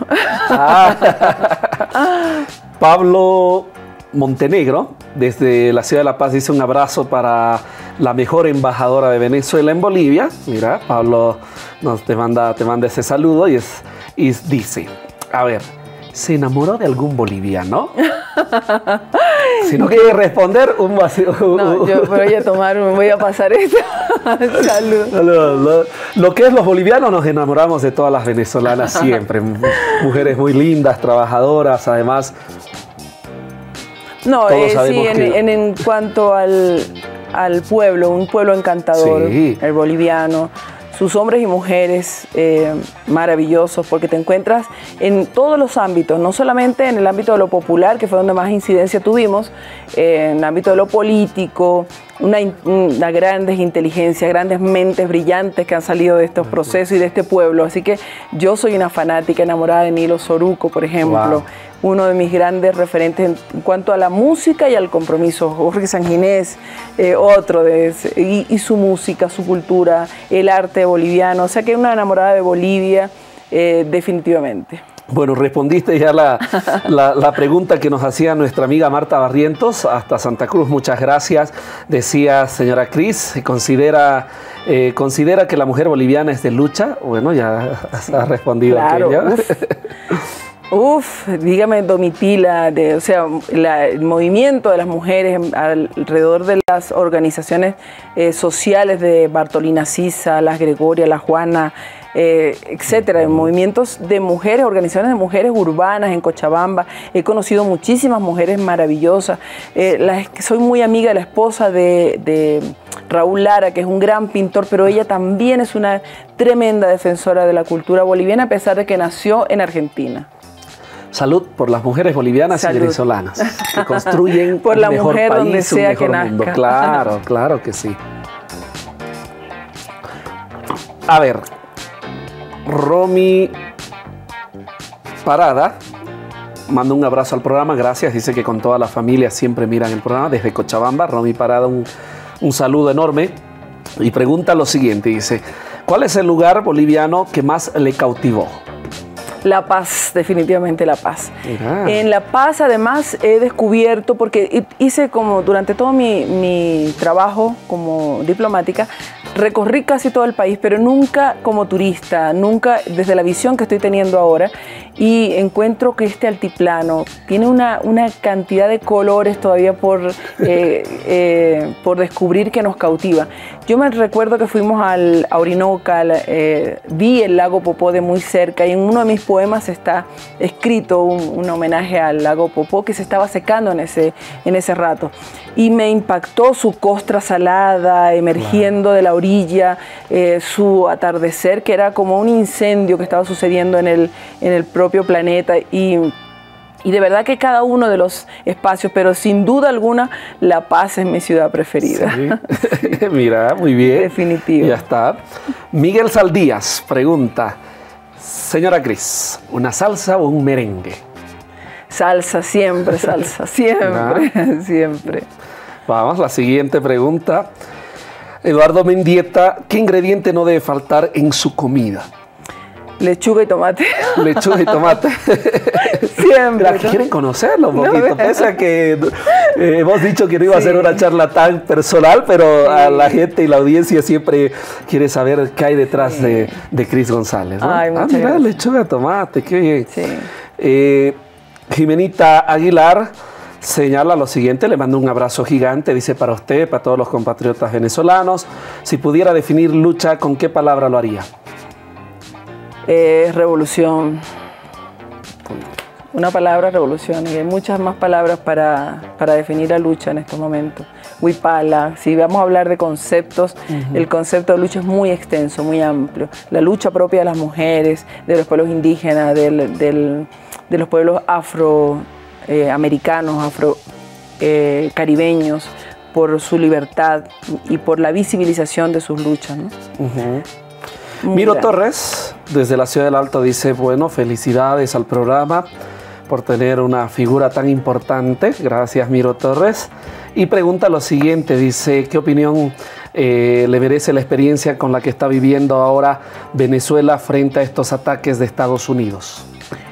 Ah. Pablo Montenegro, desde la ciudad de La Paz, dice un abrazo para la mejor embajadora de Venezuela en Bolivia. Mira, Pablo nos te manda, te manda ese saludo y, es, y dice, a ver, ¿se enamoró de algún boliviano? Si no quiere responder, un vacío. No, yo voy a tomar, me voy a pasar esto. Salud. Lo, lo, lo que es los bolivianos, nos enamoramos de todas las venezolanas siempre. Mujeres muy lindas, trabajadoras, además. No, eh, sí, en, que... en, en cuanto al, al pueblo, un pueblo encantador, sí. El boliviano. Sus hombres y mujeres eh, maravillosos, porque te encuentras en todos los ámbitos, no solamente en el ámbito de lo popular, que fue donde más incidencia tuvimos, eh, en el ámbito de lo político, una, una grandes inteligencias, grandes mentes brillantes que han salido de estos procesos y de este pueblo. Así que yo soy una fanática enamorada de Nilo Soruco, por ejemplo. Wow. Uno de mis grandes referentes en cuanto a la música y al compromiso. Jorge Sanginés, eh, otro de ese, y, y su música, su cultura, el arte boliviano. O sea que una enamorada de Bolivia, eh, definitivamente. Bueno, respondiste ya la, la, la pregunta que nos hacía nuestra amiga Marta Barrientos, hasta Santa Cruz, muchas gracias. Decía, señora Cris, ¿considera, eh, ¿considera que la mujer boliviana es de lucha? Bueno, ya sí, ha respondido claro, aquella. Uf, dígame, Domitila, de, o sea, la, el movimiento de las mujeres alrededor de las organizaciones eh, sociales de Bartolina Sisa, las Gregoria, la Juana, eh, etcétera, movimientos de mujeres, organizaciones de mujeres urbanas en Cochabamba. He conocido muchísimas mujeres maravillosas. Eh, la, soy muy amiga de la esposa de, de Raúl Lara, que es un gran pintor, pero ella también es una tremenda defensora de la cultura boliviana, a pesar de que nació en Argentina. Salud por las mujeres bolivianas Salud. Y venezolanas que construyen por un la mejor mujer país, donde sea un mejor que mundo. Nazca. Claro, claro que sí. A ver, Romy Parada manda un abrazo al programa, gracias. Dice que con toda la familia siempre miran el programa desde Cochabamba. Romy Parada, un, un saludo enorme. Y pregunta lo siguiente, dice, ¿cuál es el lugar boliviano que más le cautivó? La Paz, definitivamente La Paz. Mirá. En La Paz, además, he descubierto, porque hice como durante todo mi, mi trabajo como diplomática, recorrí casi todo el país, pero nunca como turista, nunca desde la visión que estoy teniendo ahora, y encuentro que este altiplano tiene una, una cantidad de colores todavía por, eh, eh, por descubrir que nos cautiva. Yo me recuerdo que fuimos al a Orinoca, eh, vi el lago Popó de muy cerca, y en uno de mis poemas está escrito un, un homenaje al lago Popó que se estaba secando en ese, en ese rato. Y me impactó su costra salada emergiendo claro. de la orilla, eh, su atardecer que era como un incendio que estaba sucediendo en el, en el propio planeta, y, y de verdad que cada uno de los espacios, pero sin duda alguna La Paz es mi ciudad preferida. Sí. Mira, muy bien. Definitivo. Ya está. Miguel Saldías pregunta, señora Cris, ¿una salsa o un merengue? Salsa, siempre salsa, siempre, siempre. Vamos, la siguiente pregunta. Eduardo Mendieta, ¿qué ingrediente no debe faltar en su comida? Lechuga y tomate. Lechuga y tomate. Siempre. ¿no? Quieren conocerlo un poquito, no, pese a que eh, hemos dicho que no iba sí. a ser una charla tan personal, pero sí. a la gente y la audiencia siempre quiere saber qué hay detrás sí. de, de Cris González, ¿no? Ay, ah, mira, lechuga y tomate, qué bien. Sí. Eh, Jimenita Aguilar señala lo siguiente, le mando un abrazo gigante, dice para usted, para todos los compatriotas venezolanos, si pudiera definir lucha, ¿con qué palabra lo haría? Eh, revolución. Una palabra, revolución, y hay muchas más palabras para, para definir la lucha en estos momentos. Huipala, si vamos a hablar de conceptos, uh-huh. el concepto de lucha es muy extenso, muy amplio. La lucha propia de las mujeres, de los pueblos indígenas, del, del, de los pueblos afroamericanos, eh, afro eh, caribeños, por su libertad y por la visibilización de sus luchas, ¿no? Uh-huh. Miro Torres, desde la Ciudad del Alto, dice, bueno, felicidades al programa por tener una figura tan importante. Gracias, Miro Torres. Y pregunta lo siguiente, dice, ¿qué opinión eh, le merece la experiencia con la que está viviendo ahora Venezuela frente a estos ataques de Estados Unidos?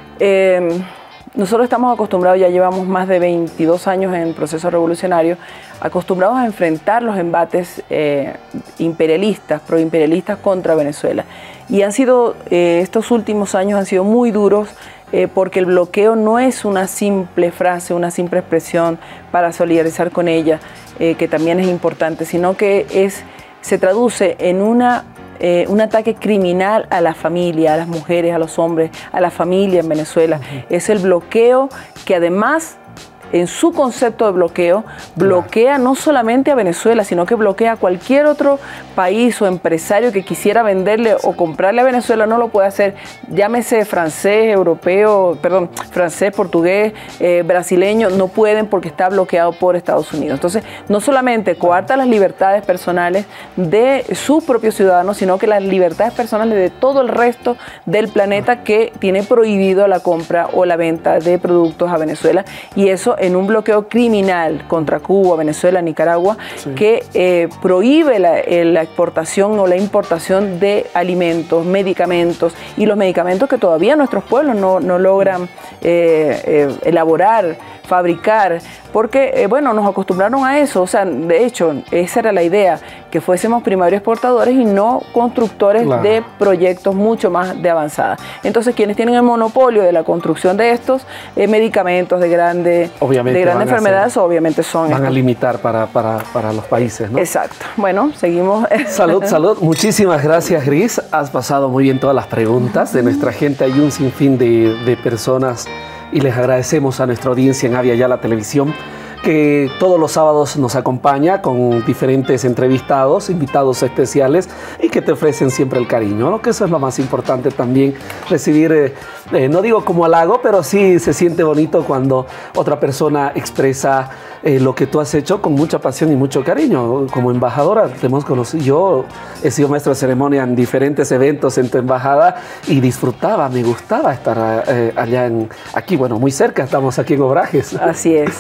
Eh, nosotros estamos acostumbrados, ya llevamos más de veintidós años en proceso revolucionario, acostumbrados a enfrentar los embates eh, imperialistas, proimperialistas contra Venezuela. Y han sido, eh, estos últimos años han sido muy duros eh, porque el bloqueo no es una simple frase, una simple expresión para solidarizar con ella, eh, que también es importante, sino que es, se traduce en una, eh, un ataque criminal a la familia, a las mujeres, a los hombres, a la familia en Venezuela. Uh-huh. Es el bloqueo que además, en su concepto de bloqueo, bloquea no solamente a Venezuela, sino que bloquea a cualquier otro país o empresario que quisiera venderle o comprarle a Venezuela, no lo puede hacer, llámese francés, europeo, perdón, francés, portugués, eh, brasileño, no pueden porque está bloqueado por Estados Unidos. Entonces, no solamente coarta las libertades personales de sus propios ciudadanos, sino que las libertades personales de todo el resto del planeta que tiene prohibido la compra o la venta de productos a Venezuela, y eso en un bloqueo criminal contra Cuba, Venezuela, Nicaragua, sí. que eh, prohíbe la, eh, la exportación o la importación de alimentos, medicamentos, y los medicamentos que todavía nuestros pueblos no, no logran eh, eh, elaborar, fabricar, porque, eh, bueno, nos acostumbraron a eso. O sea, de hecho, esa era la idea, que fuésemos primarios exportadores y no constructores claro. de proyectos mucho más de avanzada. Entonces, quienes tienen el monopolio de la construcción de estos eh, medicamentos de, grande, de grandes enfermedades, ser, obviamente son... Van estos. a limitar para, para, para los países, ¿no? Exacto. Bueno, seguimos. Salud, salud. Muchísimas gracias, Cris. Has pasado muy bien todas las preguntas de nuestra gente. Hay un sinfín de, de personas y les agradecemos a nuestra audiencia en Avia Yala Televisión, que todos los sábados nos acompaña con diferentes entrevistados, invitados especiales, y que te ofrecen siempre el cariño, ¿no? Que eso es lo más importante también, recibir, eh, eh, no digo como halago, pero sí se siente bonito cuando otra persona expresa eh, lo que tú has hecho con mucha pasión y mucho cariño. Como embajadora te hemos conocido, yo he sido maestro de ceremonia en diferentes eventos en tu embajada y disfrutaba, me gustaba estar eh, allá en, aquí, bueno, muy cerca, estamos aquí en Obrajes. Así es.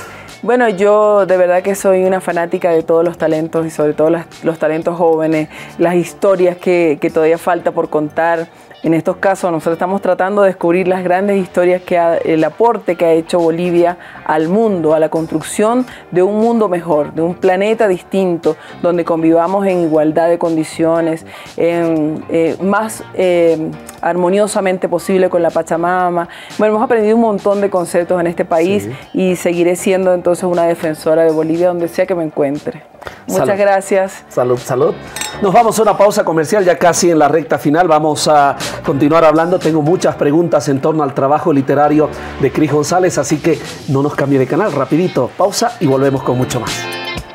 Bueno, yo de verdad que soy una fanática de todos los talentos y sobre todo las, los talentos jóvenes, las historias que, que todavía falta por contar. En estos casos nosotros estamos tratando de descubrir las grandes historias, que ha, el aporte que ha hecho Bolivia al mundo, a la construcción de un mundo mejor, de un planeta distinto, donde convivamos en igualdad de condiciones, en, eh, más eh, armoniosamente posible con la Pachamama. Bueno, hemos aprendido un montón de conceptos en este país, sí, y seguiré siendo entonces una defensora de Bolivia donde sea que me encuentre. Muchas salud. Gracias. Salud, salud. Nos vamos a una pausa comercial ya casi en la recta final. Vamos a continuar hablando. Tengo muchas preguntas en torno al trabajo literario de Cris González, así que no nos cambie de canal. Rapidito, pausa y volvemos con mucho más.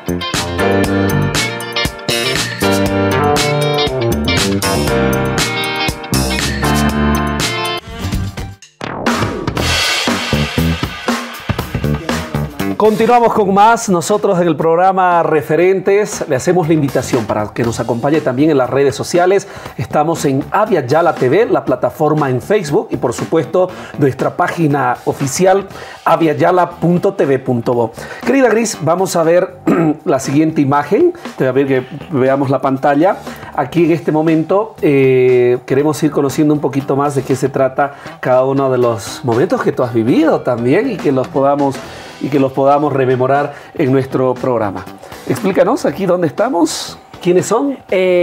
Continuamos con más. Nosotros en el programa Referentes le hacemos la invitación para que nos acompañe también en las redes sociales. Estamos en Avia Yala T V, la plataforma en Facebook, y por supuesto nuestra página oficial avia yala punto t v punto bo. Querida Cris, vamos a ver la siguiente imagen. Te voy a ver que veamos la pantalla. Aquí en este momento eh, queremos ir conociendo un poquito más de qué se trata cada uno de los momentos que tú has vivido también y que los podamos y que los podamos rememorar en nuestro programa. Explícanos aquí dónde estamos, quiénes son.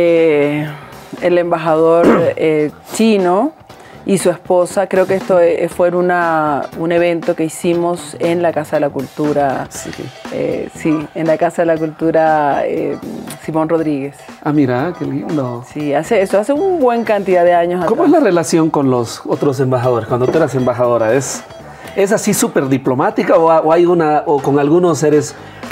Eh, el embajador eh, chino y su esposa. Creo que esto fue una, un evento que hicimos en la Casa de la Cultura. Sí, eh, sí en la Casa de la Cultura eh, Simón Rodríguez. Ah, mira, qué lindo. Sí, hace eso, hace una buena cantidad de años. ¿Cómo atrás. Es la relación con los otros embajadores? Cuando tú eras embajadora, ¿es, es así súper diplomática o, o hay una, o con algunos eres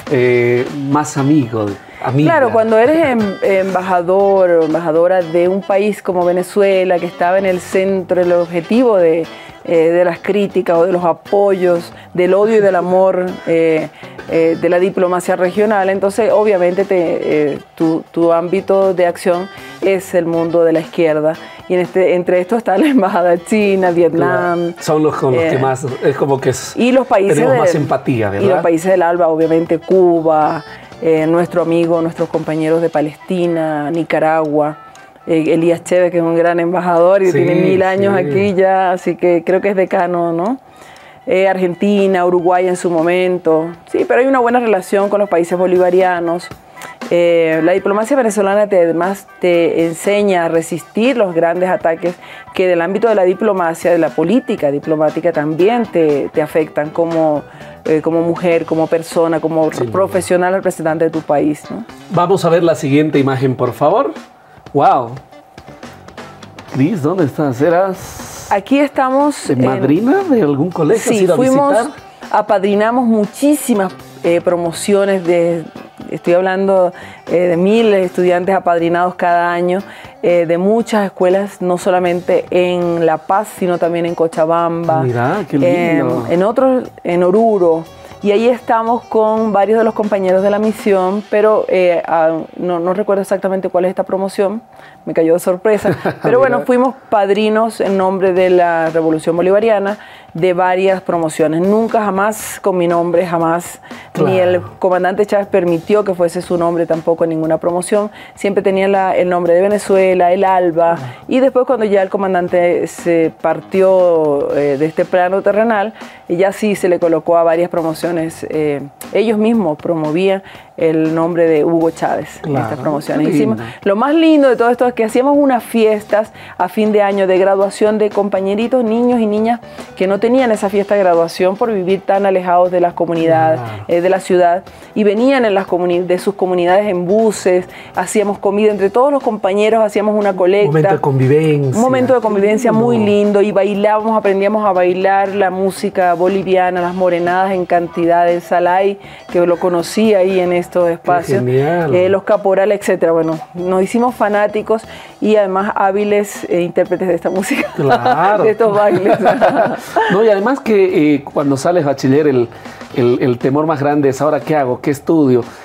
eh, más amigo? Amiga. Claro, cuando eres em, embajador o embajadora de un país como Venezuela, que estaba en el centro, el objetivo de, eh, de las críticas o de los apoyos, del odio y del amor, eh, eh, de la diplomacia regional, entonces obviamente te, eh, tu, tu ámbito de acción es el mundo de la izquierda. Y en este, entre estos está la embajada china, Vietnam. Claro. Son los con los eh, que más, es como que es, y los países tenemos de, más empatía, ¿verdad? Y los países del ALBA, obviamente Cuba, eh, nuestro amigo, nuestros compañeros de Palestina, Nicaragua, eh, Elías Chévez, que es un gran embajador y sí, tiene mil años sí. aquí ya, así que creo que es decano, ¿no? Eh, Argentina, Uruguay en su momento. Sí, pero hay una buena relación con los países bolivarianos. Eh, la diplomacia venezolana te, además te enseña a resistir los grandes ataques que del ámbito de la diplomacia, de la política diplomática también te, te afectan como, eh, como mujer, como persona, como sí, profesional representante de tu país, ¿no? Vamos a ver la siguiente imagen, por favor. ¡Wow! Cris, ¿dónde estás? ¿Eras aquí estamos en madrina de algún colegio? Sí, fuimos, apadrinamos muchísimas eh, promociones de... Estoy hablando eh, de mil estudiantes apadrinados cada año, eh, de muchas escuelas, no solamente en La Paz, sino también en Cochabamba, Mirá, qué lindo. Eh, en otros, en Oruro. Y ahí estamos con varios de los compañeros de la misión, pero eh, a, no, no recuerdo exactamente cuál es esta promoción, me cayó de sorpresa. Pero bueno, fuimos padrinos en nombre de la Revolución Bolivariana de varias promociones. Nunca, jamás con mi nombre, jamás. Claro. Ni el comandante Chávez permitió que fuese su nombre tampoco en ninguna promoción. Siempre tenía la, el nombre de Venezuela, el ALBA. Y después cuando ya el comandante se partió eh, de este plano terrenal, ya sí se le colocó a varias promociones. Eh, ellos mismos promovían el nombre de Hugo Chávez, claro, en estas promociones. Hicimos, lo más lindo de todo esto es que hacíamos unas fiestas a fin de año de graduación de compañeritos, niños y niñas que no tenían esa fiesta de graduación por vivir tan alejados de las comunidades, claro. eh, de la ciudad, y venían en las de sus comunidades en buses, hacíamos comida entre todos los compañeros, hacíamos una colecta. Un momento de convivencia. Un momento de convivencia muy lindo, y bailábamos, aprendíamos a bailar la música boliviana, las morenadas en cantidad, el salay, que lo conocí ahí en estos espacios, eh, los caporales, etcétera. Bueno, nos hicimos fanáticos y además hábiles eh, intérpretes de esta música, claro. de estos bailes. No, y además que eh, cuando sales bachiller el, el, el temor más grande es ahora qué hago, qué estudio.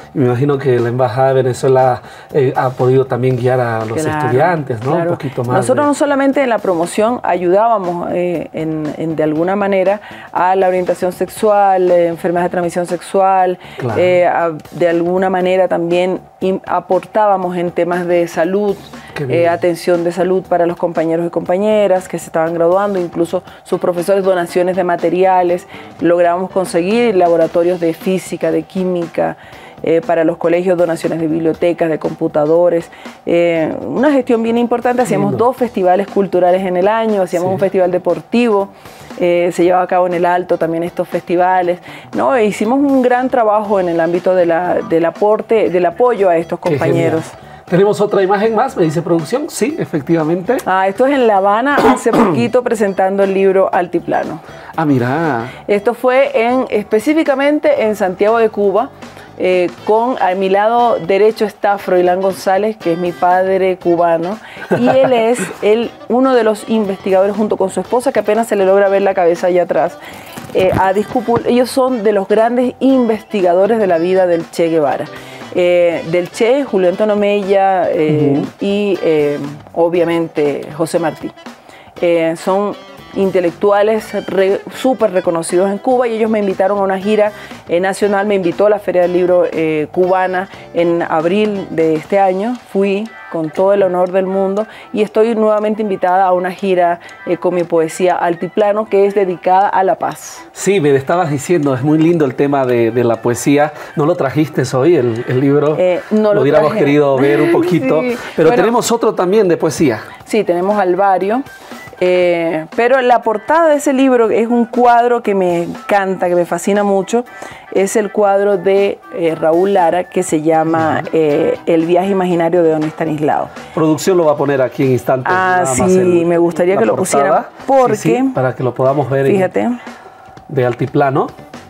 Y me imagino que la Embajada de Venezuela eh, ha podido también guiar a los claro, estudiantes, ¿no? Claro. Un poquito más. Nosotros de... no solamente en la promoción ayudábamos eh, en, en, de alguna manera a la orientación sexual, eh, enfermedades de transmisión sexual, claro. eh, a, de alguna manera también in, aportábamos en temas de salud, eh, atención de salud para los compañeros y compañeras que se estaban graduando, incluso sus profesores, donaciones de materiales, logramos conseguir laboratorios de física, de química, Eh, para los colegios, donaciones de bibliotecas, de computadores, eh, una gestión bien importante. Hacíamos Lindo. dos festivales culturales en el año, hacíamos sí. un festival deportivo, eh, se llevaba a cabo en el Alto también estos festivales, ¿no? E hicimos un gran trabajo en el ámbito de la, del aporte, del apoyo a estos compañeros. Tenemos otra imagen más, me dice producción, sí, efectivamente. Ah, esto es en La Habana, hace poquito presentando el libro Altiplano. Ah, mira. Esto fue en, específicamente en Santiago de Cuba. Eh, con a mi lado derecho está Froilán González, que es mi padre cubano, y él es el, uno de los investigadores junto con su esposa, que apenas se le logra ver la cabeza allá atrás. Eh, a Discupul, ellos son de los grandes investigadores de la vida del Che Guevara. Eh, del Che, Julio Antonio Mella eh, uh-huh. y eh, obviamente José Martí. Eh, son intelectuales re, súper reconocidos en Cuba, y ellos me invitaron a una gira eh, nacional, me invitó a la Feria del Libro eh, cubana en abril de este año, fui con todo el honor del mundo y estoy nuevamente invitada a una gira eh, con mi poesía Altiplano, que es dedicada a la paz. Sí, me estabas diciendo, es muy lindo el tema de, de la poesía. ¿No lo trajiste hoy, el, el libro? Eh, no lo, lo hubiéramos traje. querido ver un poquito, sí, pero bueno, tenemos otro también de poesía. Sí, tenemos Alvario. Eh, pero la portada de ese libro es un cuadro que me encanta, que me fascina mucho. Es el cuadro de eh, Raúl Lara, que se llama eh, El viaje imaginario de Don Estanislao. Producción lo va a poner aquí en instantes. Ah, sí, el, me gustaría que lo portada. pusiera porque... Sí, sí, para que lo podamos ver. Fíjate. En, de Altiplano.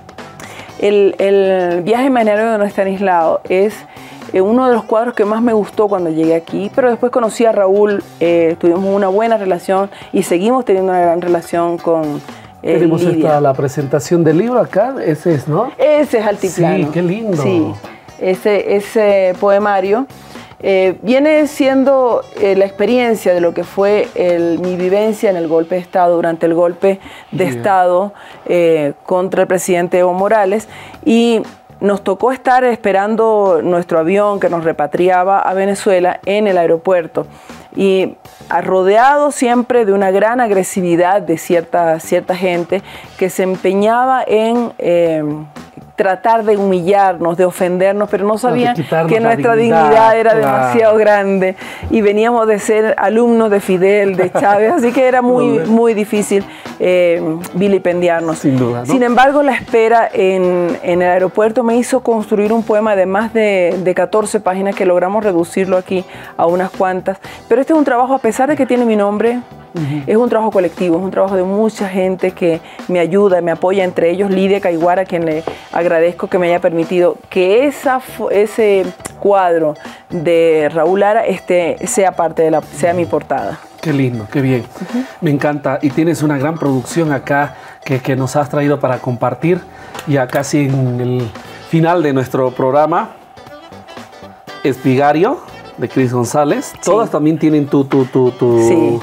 El, el viaje imaginario de Don Estanislao es... Eh, uno de los cuadros que más me gustó cuando llegué aquí, pero después conocí a Raúl, eh, tuvimos una buena relación y seguimos teniendo una gran relación con eh, Tenemos Lidia. Esta, la presentación del libro acá, ese es, ¿no? Ese es Altiplano. Sí, qué lindo. Sí, ese, ese poemario eh, viene siendo eh, la experiencia de lo que fue el, mi vivencia en el golpe de Estado, durante el golpe de Bien. Estado eh, contra el presidente Evo Morales, y nos tocó estar esperando nuestro avión que nos repatriaba a Venezuela en el aeropuerto, y rodeado siempre de una gran agresividad de cierta, cierta gente que se empeñaba en eh, tratar de humillarnos, de ofendernos, pero no sabían no, que nuestra dignidad, dignidad era claro. demasiado grande, y veníamos de ser alumnos de Fidel, de Chávez, así que era muy, muy difícil eh, vilipendiarnos. Sin duda, ¿no? Sin embargo, la espera en, en el aeropuerto me hizo construir un poema de más de, de catorce páginas, que logramos reducirlo aquí a unas cuantas, pero este es un trabajo, a pesar de que tiene mi nombre, Uh-huh. es un trabajo colectivo, es un trabajo de mucha gente que me ayuda, me apoya, entre ellos Lidia Caiguara, a quien le agradezco que me haya permitido que esa, ese cuadro de Raúl Lara este, sea parte de la, sea mi portada. Qué lindo, qué bien. Uh-huh. Me encanta. Y tienes una gran producción acá que, que nos has traído para compartir, ya casi en el final de nuestro programa. Espigario, de Cris González. Sí. Todas también tienen tu... tu, tu, tu... Sí.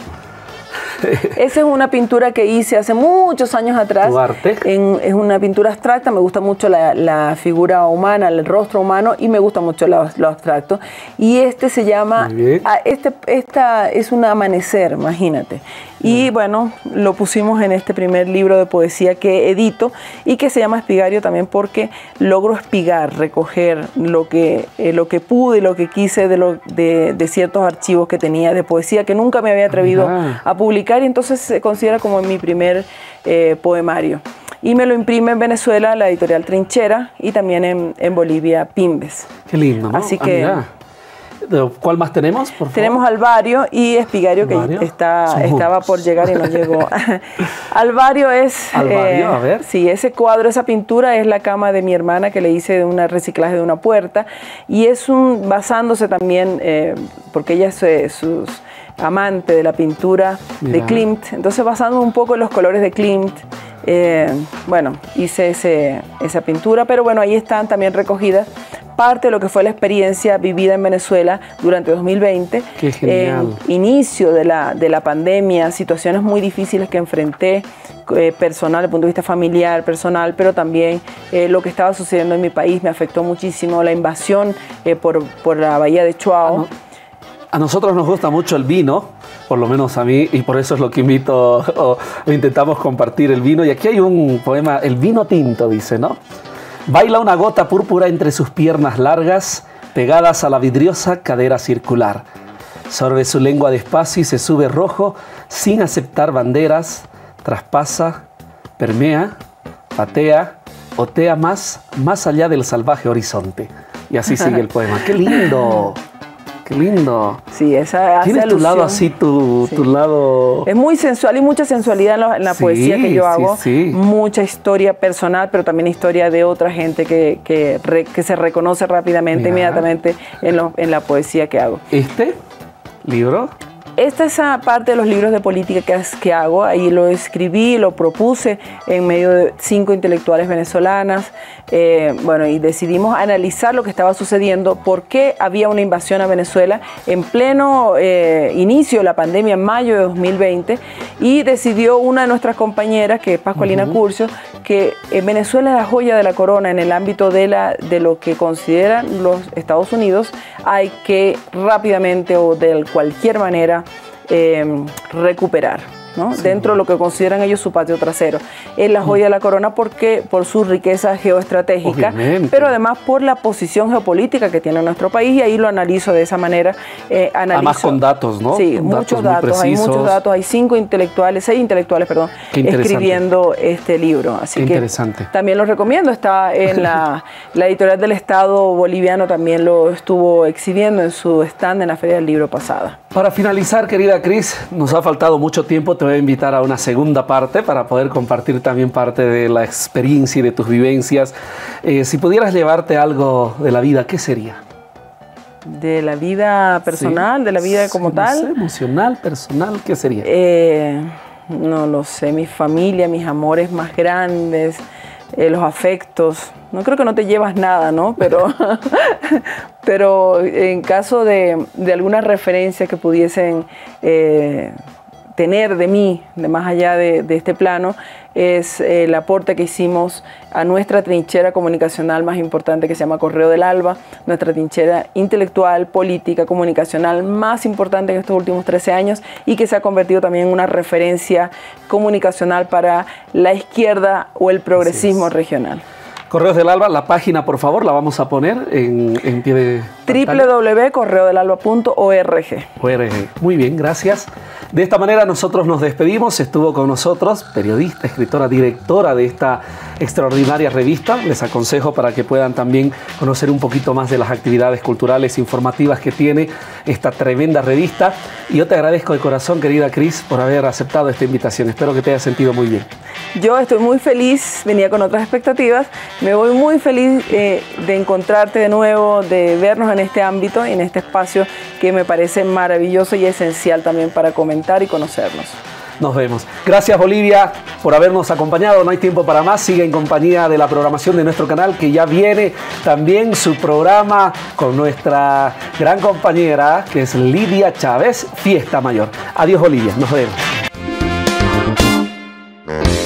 Esa es una pintura que hice hace muchos años atrás. ¿Tu arte? En, es una pintura abstracta, me gusta mucho la, la figura humana, el rostro humano, y me gusta mucho lo, lo abstracto. Y este se llama, este, esta es un amanecer, imagínate. Y bueno, lo pusimos en este primer libro de poesía que edito y que se llama Espigario también porque logro espigar, recoger lo que, eh, lo que pude, lo que quise de, lo, de, de ciertos archivos que tenía de poesía que nunca me había atrevido Ajá. a publicar, y entonces se considera como mi primer eh, poemario. Y me lo imprime en Venezuela la editorial Trinchera y también en, en Bolivia Pimbes. Qué lindo, ¿no? Así que... Ah, ¿cuál más tenemos, por favor? Tenemos Alvario y Espigario, ¿Alvario? que está, estaba por llegar y no llegó. Alvario es... Alvario, eh, a ver. Sí, ese cuadro, esa pintura es la cama de mi hermana que le hice de un reciclaje de una puerta, y es un basándose también, eh, porque ella es eh, sus... amante de la pintura Mira. de Klimt, entonces basando un poco en los colores de Klimt, eh, bueno, hice ese, esa pintura, pero bueno, ahí están también recogidas parte de lo que fue la experiencia vivida en Venezuela durante dos mil veinte. Qué genial. Eh, inicio de la, de la pandemia, situaciones muy difíciles que enfrenté, eh, personal, desde el punto de vista familiar, personal, pero también eh, lo que estaba sucediendo en mi país me afectó muchísimo, la invasión eh, por, por la bahía de Chuao. A, no, a nosotros nos gusta mucho el vino, por lo menos a mí, y por eso es lo que invito, o, o intentamos compartir el vino. Y aquí hay un poema, el vino tinto, dice, ¿no? Baila una gota púrpura entre sus piernas largas, pegadas a la vidriosa cadera circular. Sorbe su lengua despacio y se sube rojo, sin aceptar banderas, traspasa, permea, patea, otea más, más allá del salvaje horizonte. Y así sigue el poema. ¡Qué lindo! ¡Qué lindo! Sí, esa hace Tienes tu alusión. lado así, tu, Sí. tu lado... Es muy sensual y mucha sensualidad en la, en la Sí, poesía que yo sí, hago. sí. Mucha historia personal, pero también historia de otra gente que, que, re, que se reconoce rápidamente, Mira. inmediatamente en, lo, en la poesía que hago. ¿Este libro? Esta es esa parte de los libros de política que, que hago. Ahí lo escribí, lo propuse en medio de cinco intelectuales venezolanas. Eh, bueno, y decidimos analizar lo que estaba sucediendo, por qué había una invasión a Venezuela en pleno eh, inicio de la pandemia en mayo de dos mil veinte. Y decidió una de nuestras compañeras, que es Pascualina uh-huh. Curcio, que en Venezuela es la joya de la corona en el ámbito de, la, de lo que consideran los Estados Unidos. Hay que rápidamente o de cualquier manera Eh, recuperar, ¿no? Sí. Dentro de lo que consideran ellos su patio trasero. Es la joya de la corona porque por su riqueza geoestratégica, obviamente, pero además por la posición geopolítica que tiene nuestro país, y ahí lo analizo de esa manera. Eh, analizo, Además con datos, ¿no? Sí, con muchos datos, datos, hay muchos datos, hay cinco intelectuales, seis intelectuales, perdón, escribiendo este libro. Así Qué que interesante. También lo recomiendo, está en la, la editorial del Estado boliviano, también lo estuvo exhibiendo en su stand en la Feria del Libro pasada. Para finalizar, querida Cris, nos ha faltado mucho tiempo, te voy a invitar a una segunda parte para poder compartir también parte de la experiencia y de tus vivencias. Eh, si pudieras llevarte algo de la vida, ¿qué sería? De la vida personal, sí, de la vida como sí, tal. No sé, emocional, personal, ¿qué sería? Eh, no lo sé, mi familia, mis amores más grandes, eh, los afectos. No creo que no te llevas nada, ¿no? Pero, pero en caso de, de alguna referencia que pudiesen eh, tener de mí, de más allá de, de este plano, es el aporte que hicimos a nuestra trinchera comunicacional más importante, que se llama Correo del Alba, nuestra trinchera intelectual, política, comunicacional más importante en estos últimos trece años, y que se ha convertido también en una referencia comunicacional para la izquierda o el progresismo regional. Correos del Alba, la página, por favor, la vamos a poner en, en pie de doble u doble u doble u punto correo del alba punto org. Muy bien, gracias. De esta manera nosotros nos despedimos. Estuvo con nosotros, periodista, escritora, directora de esta extraordinaria revista. Les aconsejo para que puedan también conocer un poquito más de las actividades culturales, informativas que tiene esta tremenda revista. Y yo te agradezco de corazón, querida Cris, por haber aceptado esta invitación. Espero que te hayas sentido muy bien. Yo estoy muy feliz, venía con otras expectativas. Me voy muy feliz eh, de encontrarte de nuevo, de vernos en este ámbito, en este espacio que me parece maravilloso y esencial también para comentar y conocernos. Nos vemos. Gracias, Bolivia, por habernos acompañado. No hay tiempo para más. Sigue en compañía de la programación de nuestro canal, que ya viene también su programa con nuestra gran compañera, que es Lidia Chávez, Fiesta Mayor. Adiós, Bolivia. Nos vemos.